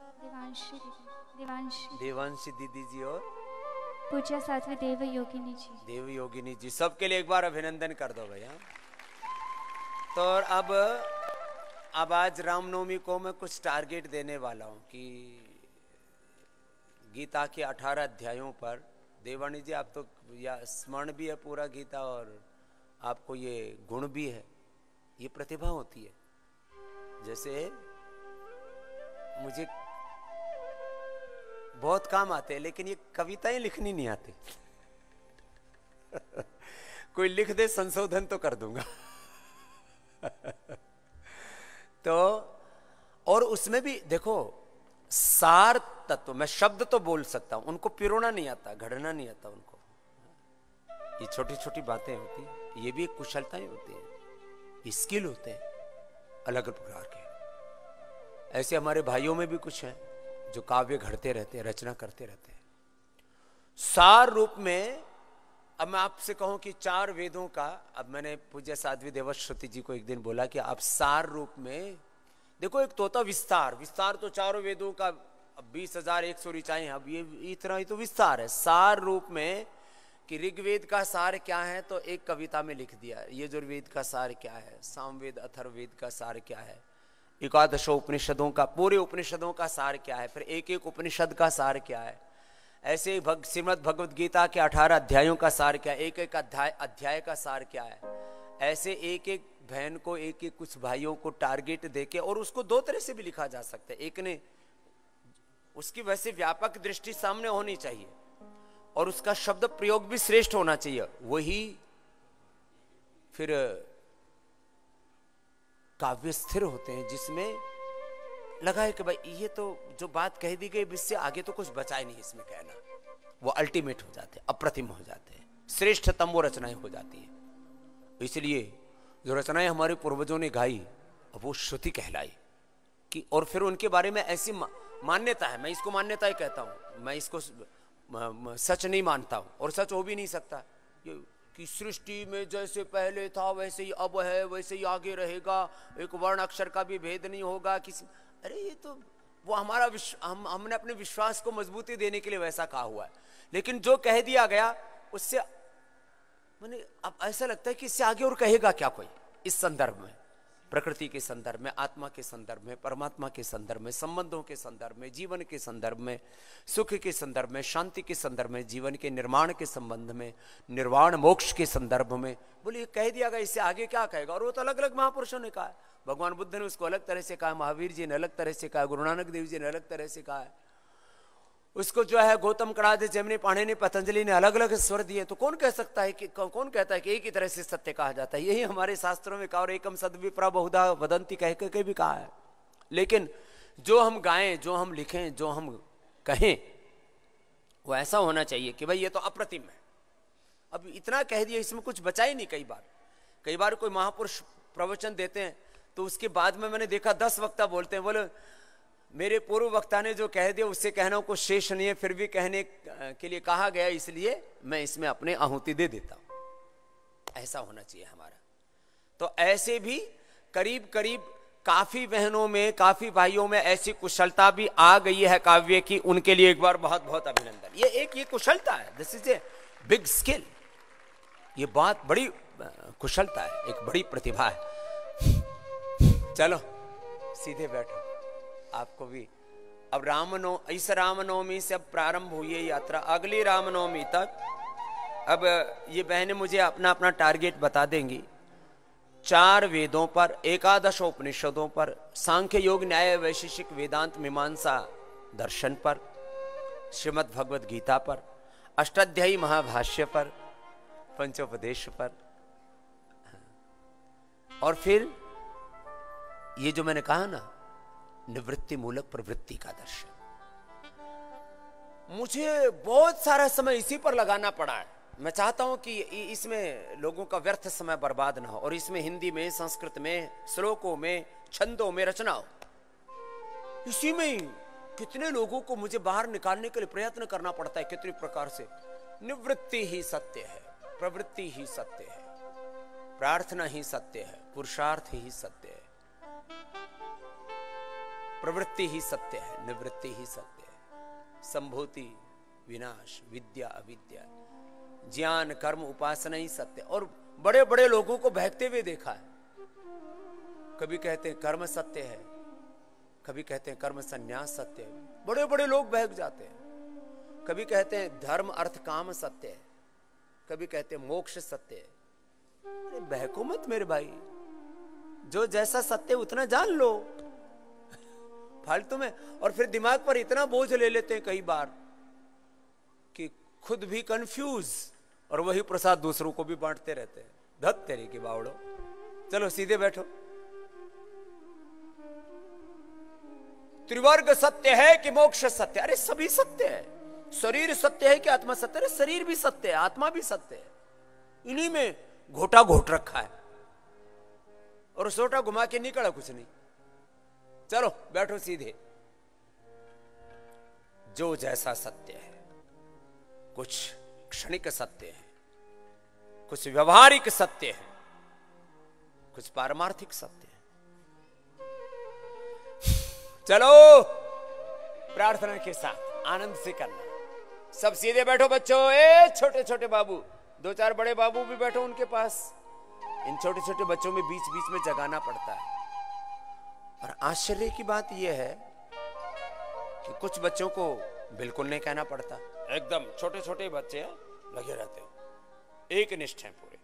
देवांशी दीदी जी, और पूज्य साध्वी देव योगिनी जी. देव योगिनी जी, सबके लिए एक बार अभिनंदन कर दो भैया. तो अब आज रामनवमी को मैं कुछ टारगेट देने वाला हूं कि गीता के 18 अध्यायों पर, देवानी जी आप तो या स्मरण भी है पूरा गीता, और आपको ये गुण भी है, ये प्रतिभा होती है. जैसे मुझे बहुत काम आते हैं, लेकिन ये कविताएं लिखनी नहीं आती. कोई लिख दे, संशोधन तो कर दूंगा. तो और उसमें भी देखो, सार तत्व, मैं शब्द तो बोल सकता हूं, उनको पिरोना नहीं आता, घड़ना नहीं आता उनको. ये छोटी छोटी बातें होती हैं, ये भी एक कुशलताएं होती है, ये स्किल होते हैं अलग अलग प्रकार के. ऐसे हमारे भाइयों में भी कुछ हैं जो काव्य घड़ते रहते हैं, रचना करते रहते हैं. सार रूप में अब मैं आपसे कहूं कि 4 वेदों का, अब मैंने पूज्य साध्वी देवश्रुति जी को एक दिन बोला कि आप सार रूप में देखो, एक तो होता विस्तार तो 4 वेदों का 20,100 ऋचाएं, अब ये इतना ही तो विस्तार है. सार रूप में कि ऋग्वेद का सार क्या है, तो एक कविता में लिख दिया. यजुर्वेद का सार क्या है, सामवेद अथर्ववेद का सार क्या है, एकादशों उपनिषदों का, पूरे उपनिषदों का सार क्या है, फिर एक एक उपनिषद का सार क्या है. ऐसे श्रीमद् भगवद गीता के 18 अध्यायों का सार क्या है, एक एक अध्याय का सार क्या है. ऐसे एक एक बहन को, एक एक कुछ भाइयों को टारगेट देके, और उसको 2 तरह से भी लिखा जा सकता है. एक ने उसकी वैसे व्यापक दृष्टि सामने होनी चाहिए, और उसका शब्द प्रयोग भी श्रेष्ठ होना चाहिए. वही फिर काव्य स्थिर होते हैं, जिसमें लगा है कि भाई ये तो जो बात कह दी गई, इससे आगे तो कुछ बचा ही नहीं इसमें कहना. वो अल्टीमेट हो जाते हैं, अप्रतिम हो जाते हैं, श्रेष्ठतम वो रचनाएं हो जाती हैं. इसलिए जो रचनाएं हमारे पूर्वजों ने गाई, वो श्रुति कहलाई कि, और फिर उनके बारे में ऐसी मान्यता है, मैं इसको मान्यता ही कहता हूं, मैं इसको सच नहीं मानता हूं, और सच हो भी नहीं सकता. कि सृष्टि में जैसे पहले था वैसे ही अब है, वैसे ही आगे रहेगा, एक वर्ण अक्षर का भी भेद नहीं होगा किसी. अरे ये तो वो हमारा हमने अपने विश्वास को मजबूती देने के लिए वैसा कहा हुआ है. लेकिन जो कह दिया गया उससे मैंने अब ऐसा लगता है कि इससे आगे और कहेगा क्या कोई, इस संदर्भ में, प्रकृति के संदर्भ में, आत्मा के संदर्भ में, परमात्मा के संदर्भ में, संबंधों के संदर्भ में, जीवन के संदर्भ में, सुख के संदर्भ में, शांति के संदर्भ में, जीवन के निर्माण के संबंध में, निर्वाण मोक्ष के संदर्भ में. बोले कह दिया गया, इससे आगे क्या कहेगा. और वो तो अलग अलग महापुरुषों ने कहा है. भगवान बुद्ध ने उसको अलग तरह से कहा, महावीर जी ने अलग तरह से कहा, गुरु नानक देव जी ने अलग तरह से कहा है. उसको जो है गौतम कणाद, जमनी, पाणिनि, पतंजलि ने अलग अलग स्वर दिए. तो कौन कह सकता है कि, कौन कहता है कि एक ही तरह से सत्य कहा जाता है. यही हमारे शास्त्रों में कहा, और एकम सद्विप्रा बहुधा वदंती कह के भी कहा है. लेकिन जो हम गाएं, जो हम लिखें, जो हम कहें, वो ऐसा होना चाहिए कि भाई ये तो अप्रतिम है, अब इतना कह दिया, इसमें कुछ बचा ही नहीं। कई बार कोई महापुरुष प्रवचन देते हैं तो उसके बाद में मैंने देखा 10 वक्ता बोलते हैं, बोले मेरे पूर्व वक्ता ने जो कह दिया उससे कहना कुछ शेष नहीं है, फिर भी कहने के लिए कहा गया, इसलिए मैं इसमें अपने आहुति दे देता हूं। ऐसा होना चाहिए हमारा। तो ऐसे भी करीब करीब काफी बहनों में, काफी भाइयों में ऐसी कुशलता भी आ गई है काव्य की, उनके लिए एक बार बहुत बहुत अभिनंदन। ये कुशलता है, this is a big skill. ये बात बड़ी कुशलता है, एक बड़ी प्रतिभा है। चलो सीधे बैठो, आपको भी अब इस रामनवमी से अब प्रारंभ हुई है यात्रा, अगली रामनवमी तक। अब ये बहनें मुझे अपना अपना टारगेट बता देंगी। 4 वेदों पर, 11 उपनिषदों पर, सांख्य योग न्याय वैशेषिक वेदांत मीमांसा दर्शन पर, श्रीमद् भगवद गीता पर, अष्टाध्यायी महाभाष्य पर, पंचोपदेश पर, और फिर ये जो मैंने कहा ना, निवृत्ति मूलक प्रवृत्ति का दर्शन। मुझे बहुत सारा समय इसी पर लगाना पड़ा है। मैं चाहता हूं कि इसमें लोगों का व्यर्थ समय बर्बाद ना हो, और इसमें हिंदी में, संस्कृत में, श्लोकों में, छंदों में रचना हो। इसी में कितने लोगों को मुझे बाहर निकालने के लिए प्रयत्न करना पड़ता है, कितनी प्रकार से। निवृत्ति ही सत्य है, प्रवृत्ति ही सत्य है, प्रार्थना ही सत्य है, पुरुषार्थ ही सत्य है, प्रवृत्ति ही सत्य है, निवृत्ति ही सत्य है, संभूति विनाश, विद्या अविद्या, ज्ञान कर्म उपासना ही सत्य। और बड़े बड़े लोगों को बहकते हुए देखा है। कभी कहते हैं कर्म सत्य है, कभी कहते हैं कर्म संन्यास सत्य है, बड़े बड़े लोग बहक जाते हैं। कभी कहते हैं धर्म अर्थ काम सत्य है, कभी कहते हैं मोक्ष सत्य है। अरे बहको मत मेरे भाई, जो जैसा सत्य उतना जान लो फालतू में। और फिर दिमाग पर इतना बोझ ले लेते हैं कई बार कि खुद भी कंफ्यूज, और वही प्रसाद दूसरों को भी बांटते रहते हैं। धत तेरी की बावड़ो। चलो सीधे बैठो। त्रिवर्ग सत्य है कि मोक्ष सत्य? अरे सभी सत्य है। शरीर सत्य है कि आत्मा सत्य? अरे शरीर भी सत्य है, आत्मा भी सत्य है। इन्हीं में घोटा घोट रखा है, और सोटा घुमा के निकला कुछ नहीं। चलो बैठो सीधे। जो जैसा सत्य है, कुछ क्षणिक सत्य है, कुछ व्यवहारिक सत्य है, कुछ पारमार्थिक सत्य है। चलो प्रार्थना के साथ आनंद से करना। सब सीधे बैठो बच्चों। ए छोटे छोटे बाबू, 2-4 बड़े बाबू भी बैठो उनके पास। इन छोटे छोटे बच्चों में बीच बीच में जगाना पड़ता है। और आश्चर्य की बात यह है कि कुछ बच्चों को बिल्कुल नहीं कहना पड़ता, एकदम छोटे छोटे बच्चे लगे रहते हैं, एक निष्ठ हैं पूरे।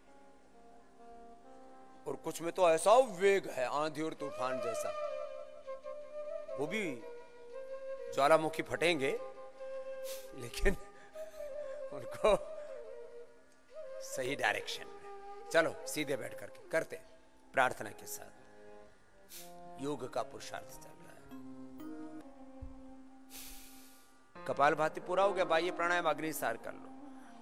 और कुछ में तो ऐसा वेग है, आंधी और तूफान जैसा। वो भी ज्वालामुखी फटेंगे, लेकिन उनको सही डायरेक्शन में। चलो सीधे बैठ करके करते प्रार्थना के साथ। योग का पुरुषार्थ चल रहा है। कपालभाति पूरा हो गया, बाह्य प्राणायाम अग्निसार कर लो।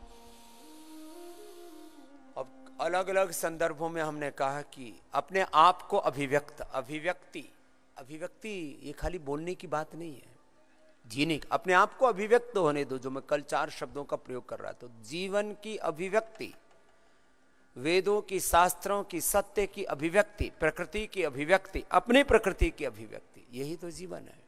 अब अलग अलग संदर्भों में हमने कहा कि अपने आप को अभिव्यक्ति ये खाली बोलने की बात नहीं है, जीने की। अपने आप को अभिव्यक्त होने दो, जो मैं कल 4 शब्दों का प्रयोग कर रहा था। तो जीवन की अभिव्यक्ति, वेदों की, शास्त्रों की, सत्य की अभिव्यक्ति, प्रकृति की अभिव्यक्ति, अपनी प्रकृति की अभिव्यक्ति, यही तो जीवन है।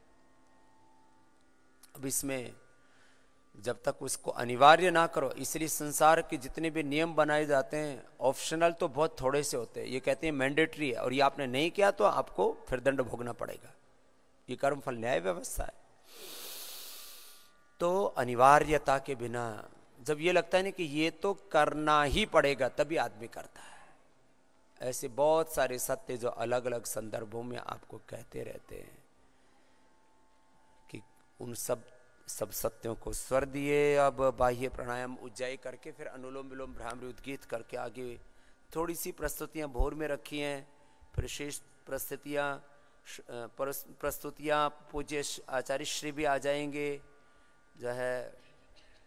अब इसमें जब तक उसको अनिवार्य ना करो, इसलिए संसार के जितने भी नियम बनाए जाते हैं ऑप्शनल तो बहुत थोड़े से होते हैं। ये कहते हैं मैंडेटरी है, और ये आपने नहीं किया तो आपको फिर दंड भोगना पड़ेगा। ये कर्मफल न्याय व्यवस्था है। तो अनिवार्यता के बिना जब ये लगता है ना कि ये तो करना ही पड़ेगा, तभी आदमी करता है। ऐसे बहुत सारे सत्य जो अलग अलग संदर्भों में आपको कहते रहते हैं कि उन सब सत्यों को स्वर दिए। अब बाह्य प्राणायाम उज्जाई करके फिर अनुलोम विलोम भ्रामरी उद्गीत करके आगे थोड़ी सी प्रस्तुतियां भोर में रखी हैं। फिर शेष प्रस्तुतियां पूज्य आचार्य श्री भी आ जाएंगे, जो है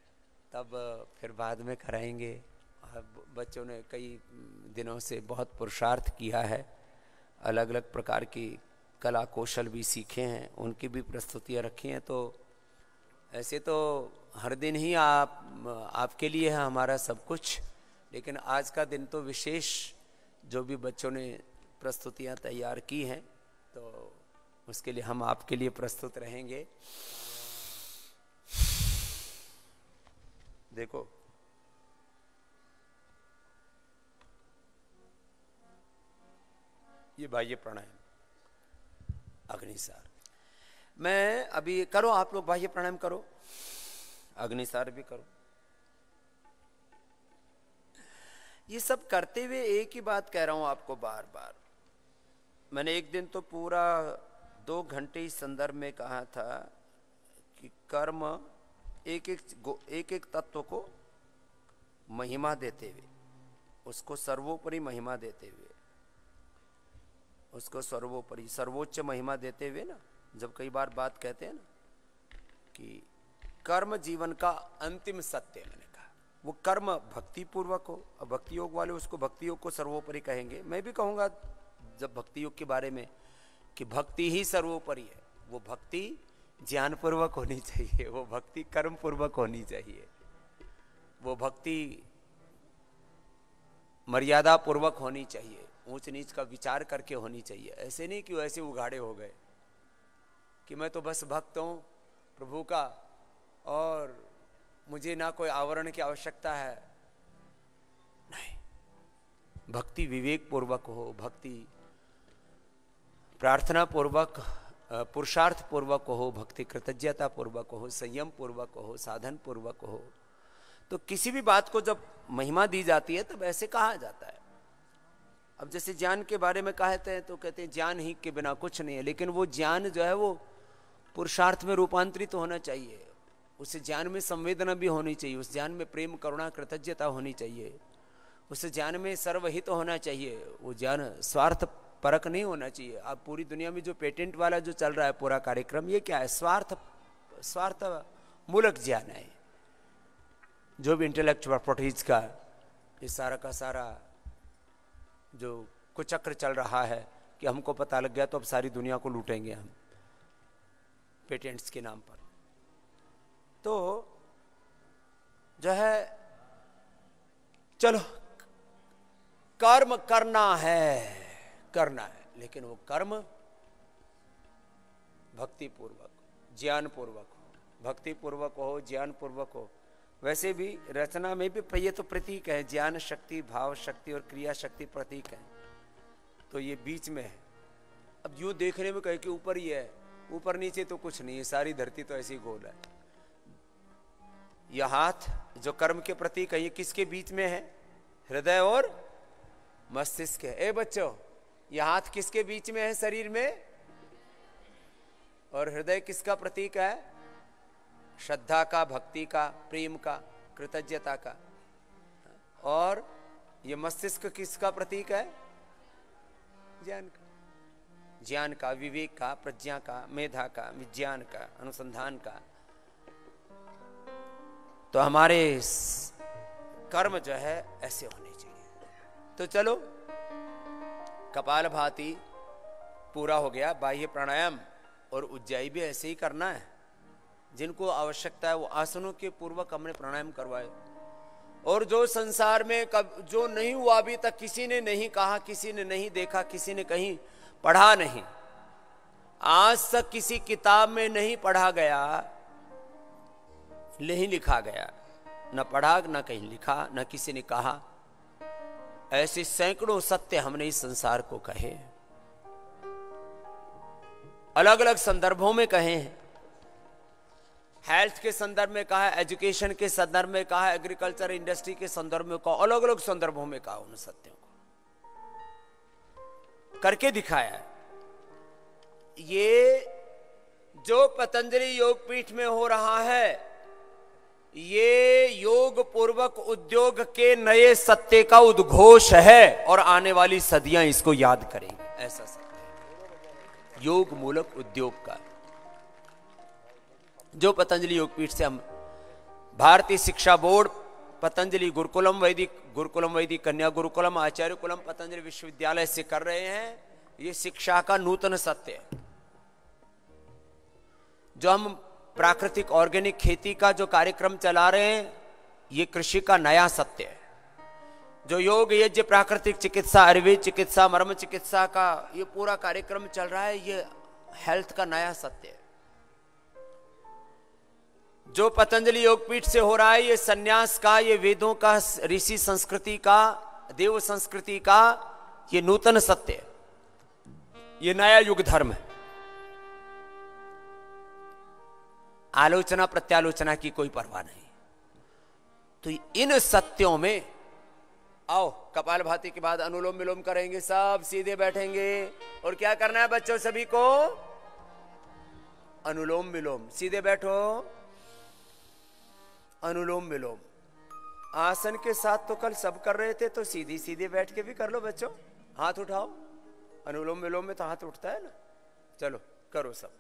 फिर बाद में कराएंगे। बच्चों ने कई दिनों से बहुत पुरुषार्थ किया है, अलग अलग प्रकार की कला कौशल भी सीखे हैं, उनकी भी प्रस्तुतियाँ रखी हैं। तो ऐसे तो हर दिन ही आपके लिए है हमारा सब कुछ, लेकिन आज का दिन तो विशेष, जो भी बच्चों ने प्रस्तुतियाँ तैयार की हैं तो उसके लिए हम आपके लिए प्रस्तुत रहेंगे। देखो ये बाह्य प्राणायाम अग्निसार, मैं अभी करो, आप लोग बाह्य प्राणायाम करो, अग्निसार भी करो। ये सब करते हुए एक ही बात कह रहा हूं आपको बार बार। मैंने एक दिन तो पूरा 2 घंटे इस संदर्भ में कहा था कि कर्म एक एक तत्व को महिमा देते हुए, उसको सर्वोपरि महिमा देते हुए, उसको सर्वोपरि सर्वोच्च महिमा देते हुए ना, जब कई बार बात कहते हैं ना कि कर्म जीवन का अंतिम सत्य, मैंने कहा वो कर्म भक्ति पूर्वक हो। अब भक्ति योग वाले उसको भक्ति योग को सर्वोपरि कहेंगे। मैं भी कहूँगा जब भक्ति योग के बारे में कि भक्ति ही सर्वोपरि है। वो भक्ति ज्ञान पूर्वक होनी चाहिए, वो भक्ति कर्म पूर्वक होनी चाहिए, वो भक्ति मर्यादा पूर्वक होनी चाहिए, ऊंच नीच का विचार करके होनी चाहिए। ऐसे नहीं कि ऐसे उगाड़े हो गए कि मैं तो बस भक्त हूं प्रभु का और मुझे ना कोई आवरण की आवश्यकता है। नहीं, भक्ति विवेक पूर्वक हो, भक्ति प्रार्थना पूर्वक, पुरुषार्थ पूर्वक हो, भक्ति कृतज्ञता पूर्वक हो, संयम पूर्वक हो, साधन पूर्वक हो। तो किसी भी बात को जब महिमा दी जाती है तब ऐसे कहा जाता है। अब जैसे ज्ञान के बारे में कहते हैं तो कहते हैं ज्ञान ही के बिना कुछ नहीं है, लेकिन वो ज्ञान जो है वो पुरुषार्थ में रूपांतरित होना चाहिए। उस ज्ञान में संवेदना भी होनी चाहिए, उस ज्ञान में प्रेम करुणा कृतज्ञता होनी चाहिए, उस ज्ञान में सर्वहित होना चाहिए। वो ज्ञान स्वार्थ परक नहीं होना चाहिए। अब पूरी दुनिया में जो पेटेंट वाला जो चल रहा है पूरा कार्यक्रम, ये क्या है? स्वार्थ मूलक ज्ञान है। जो भी इंटेलेक्चुअल प्रॉपर्टीज का ये सारा का सारा जो कुचक्र चल रहा है कि हमको पता लग गया तो अब सारी दुनिया को लूटेंगे हम पेटेंट्स के नाम पर। तो जो है चलो कर्म करना है, लेकिन वो कर्म भक्ति पूर्वक ज्ञान पूर्वक हो, भक्ति पूर्वक हो, ज्ञान पूर्वक हो। वैसे भी रचना में भी ये तो प्रतीक है, ज्ञान शक्ति, भाव शक्ति और क्रिया शक्ति प्रतीक है। तो ये बीच में है। अब यूं देखने में कहे कि ऊपर ही है, ऊपर नीचे तो कुछ नहीं है, सारी धरती तो ऐसी गोल है। यह हाथ जो कर्म के प्रतीक है, ये किसके बीच में है? हृदय और मस्तिष्क है। ए बच्चों, यह हाथ किसके बीच में है शरीर में? और हृदय किसका प्रतीक है? श्रद्धा का, भक्ति का, प्रेम का, कृतज्ञता का। और ये मस्तिष्क किसका प्रतीक है? ज्ञान का, ज्ञान का, विवेक का, प्रज्ञा का, मेधा का, विज्ञान का, अनुसंधान का। तो हमारे कर्म जो है ऐसे होने चाहिए। तो चलो कपालभाति पूरा हो गया, बाह्य प्राणायाम और उज्जाई भी ऐसे ही करना है। जिनको आवश्यकता है वो आसनों के पूर्वक हमने प्राणायाम करवाए। और जो संसार में जो नहीं हुआ अभी तक, किसी ने नहीं कहा, किसी ने नहीं देखा, किसी ने कहीं पढ़ा नहीं, आज तक किसी किताब में नहीं पढ़ा गया, नहीं लिखा गया, न पढ़ा न कहीं लिखा, न किसी ने कहा, ऐसे सैकड़ों सत्य हमने इस संसार को कहे, अलग अलग संदर्भों में कहे हैं। हेल्थ के संदर्भ में कहा, एजुकेशन के संदर्भ में कहा, एग्रीकल्चर इंडस्ट्री के संदर्भ में कहा, अलग अलग संदर्भों में कहा। उन सत्यों को करके दिखाया है। ये जो पतंजलि योग पीठ में हो रहा है, ये योग पूर्वक उद्योग के नए सत्य का उद्घोष है और आने वाली सदियां इसको याद करेंगे। ऐसा सत्य योग मूलक उद्योग का, जो पतंजलि योगपीठ से हम भारतीय शिक्षा बोर्ड पतंजलि गुरुकुलम वैदिक कन्या गुरुकुलम आचार्य कुलम पतंजलि विश्वविद्यालय से कर रहे हैं। ये शिक्षा का नूतन सत्य है। जो हम प्राकृतिक ऑर्गेनिक खेती का जो कार्यक्रम चला रहे हैं, ये कृषि का नया सत्य है। जो योग यज्ञ प्राकृतिक चिकित्सा आयुर्वेद चिकित्सा मर्म चिकित्सा का ये पूरा कार्यक्रम चल रहा है, ये हेल्थ का नया सत्य है। जो पतंजलि योगपीठ से हो रहा है, ये सन्यास का, ये वेदों का, ऋषि संस्कृति का, देव संस्कृति का ये नूतन सत्य है। ये नया युग धर्म है। आलोचना प्रत्यालोचना की कोई परवाह नहीं। तो इन सत्यों में आओ, कपालभाति के बाद अनुलोम विलोम करेंगे, सब सीधे बैठेंगे और क्या करना है बच्चों सभी को? अनुलोम विलोम। सीधे बैठो, अनुलोम विलोम। आसन के साथ तो कल सब कर रहे थे, तो सीधी सीधे बैठ के भी कर लो बच्चों। हाथ उठाओ, अनुलोम विलोम में तो हाथ उठता है ना। चलो करो सब।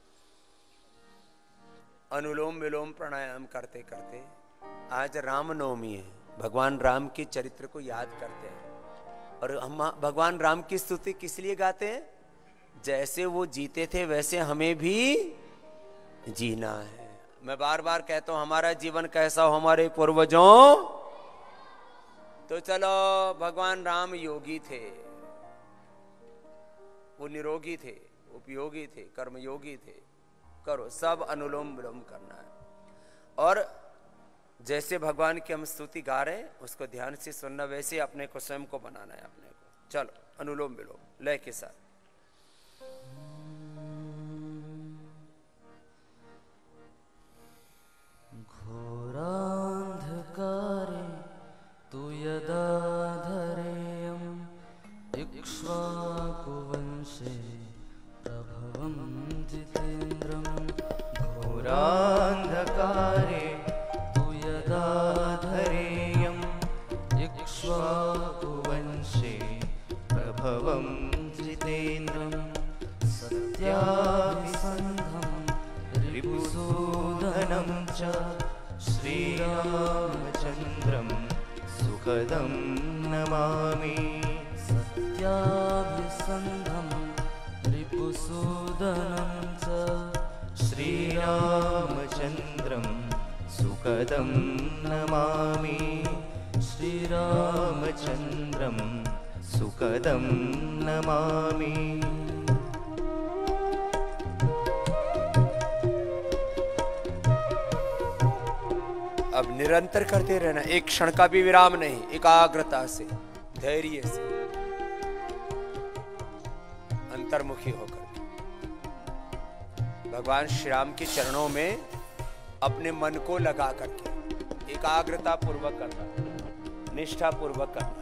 अनुलोम विलोम प्राणायाम करते करते आज रामनवमी है, भगवान राम के चरित्र को याद करते हैं। और हम भगवान राम की स्तुति किस लिए गाते हैं? जैसे वो जीते थे वैसे हमें भी जीना है। मैं बार बार कहता हूं, हमारा जीवन कैसा हो हमारे पूर्वजों। तो चलो, भगवान राम योगी थे, वो निरोगी थे, उपयोगी थे, कर्मयोगी थे। करो सब, अनुलोम विलोम करना है। और जैसे भगवान की हम स्तुति गा रहे हैं उसको ध्यान से सुनना, वैसे अपने को स्वयं को बनाना है अपने को। चलो अनुलोम विलोम लय के साथ। घोरान्धकारे तु यदा धरेयम् इक्ष्वाकुवंशे प्रभवं जितेन्द्रम्। घोरान्धकारे तु यदा धरेयम् इक्ष्वाकुवंशे प्रभवं जितेन्द्रम्। सत्याभिसन्धं रिपुसूदनं च श्रीरामचन्द्रं सुखदं नमामि। सत्याभिसन्धं रिपुसूदनं च श्रीरामचन्द्रं सुखदं नमामि। श्रीरामचन्द्रं सुखदं नमामि। अब निरंतर करते रहना, एक क्षण का भी विराम नहीं, एकाग्रता से, धैर्य से, अंतर्मुखी होकर भगवान श्री राम के चरणों में अपने मन को लगा करके एकाग्रता पूर्वक करना, निष्ठा पूर्वक करना है।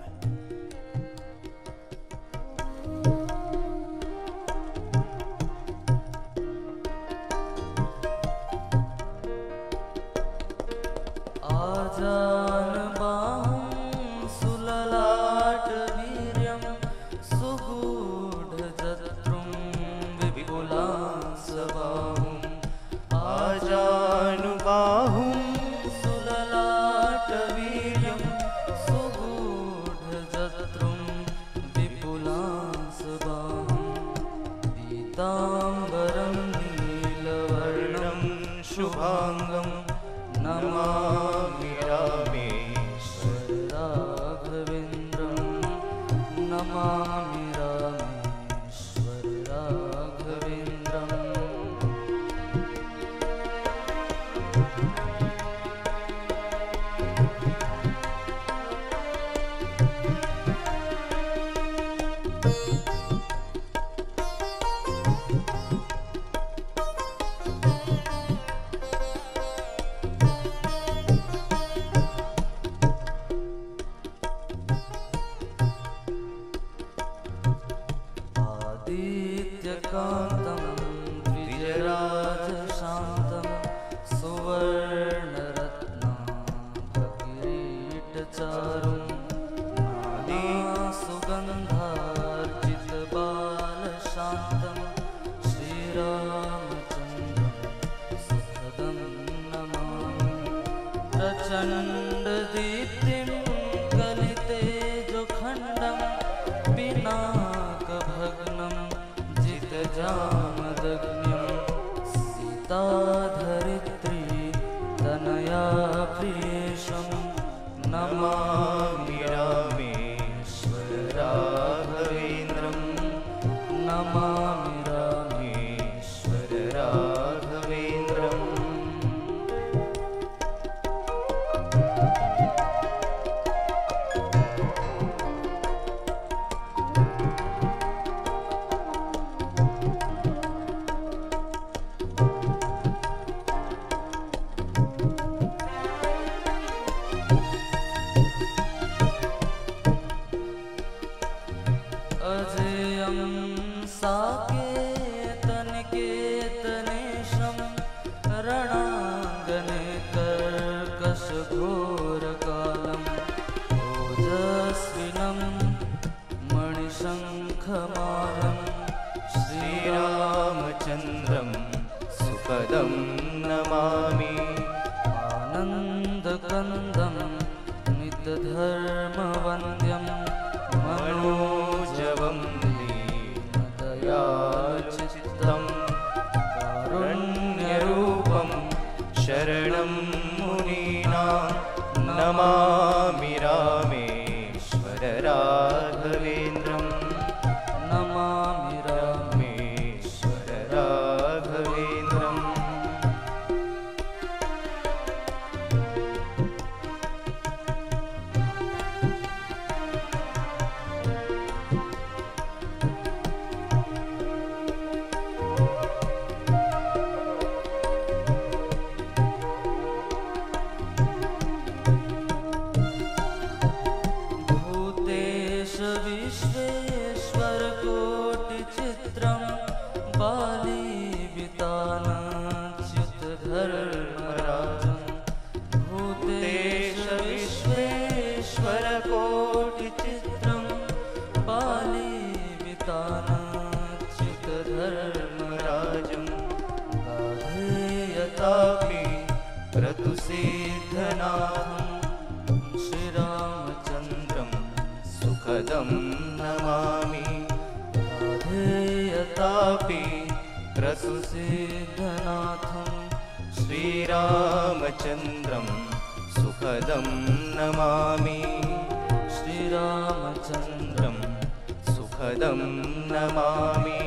प्रचंड दीप्तिं कलितेजोखण्डं पिनाकभग्नं जितजामदग्न्यं सीताधरित्री तनया प्रियेशं नमामि रामेश्वर राघवेन्द्रं नमामि रामेश्वर राघवेन्द्रम् अजेयं साकेतनिकेतनेशं रणाङ्गने कर्कशघोरकालम् ओजस्विनं मणिशङ्खमालं श्रीरामचन्द्रं सुखदं नमामि आनन्दकन्दं मितधर्मवन्द्यं मनोजवं दीनदयाचित्तं कारुण्यरूपं शरणं मुनीनां नमामि रामेश्वर राघवेन्द्रं नमामि रामेश्वर राघवेन्द्रम् भूतेश विश्वेश्वरकोटिचित्रं बालीवितानच्युतधर्मराजं भूतेश विश्वेश्वरकोटिचित्रं बालीवितानच्युतधर्मराजं गाधेयतापि क्रतुसिद्धनाथं श्रीरामचन्द्रं सुखदं नमामि गाधेयतापि क्रतुसिद्धनाथं श्रीरामचन्द्रं सुखदं नमामि श्रीरामचन्द्रं सुखदं नमामि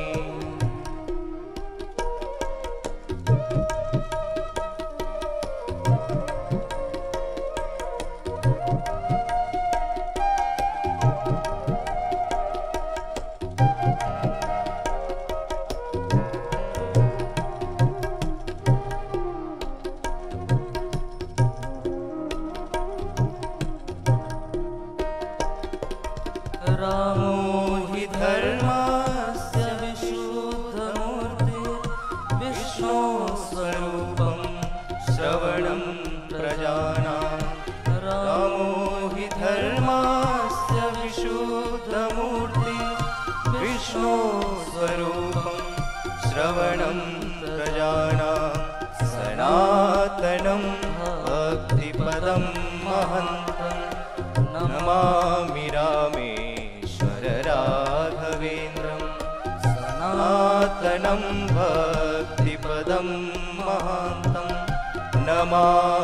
रामो हि धर्मस्य विशुद्धमूर्तिः विष्णुस्वरूपं श्रवणं प्रजानां रामो हि धर्मस्य विशुद्धमूर्तिः विष्णुस्वरूपं श्रवणं प्रजानां सनातनं भक्तिपदं महन्तं नमामि रामेश्वर राघवेन्द्रं सनातनं भक्तिपदं महान्तं नमामि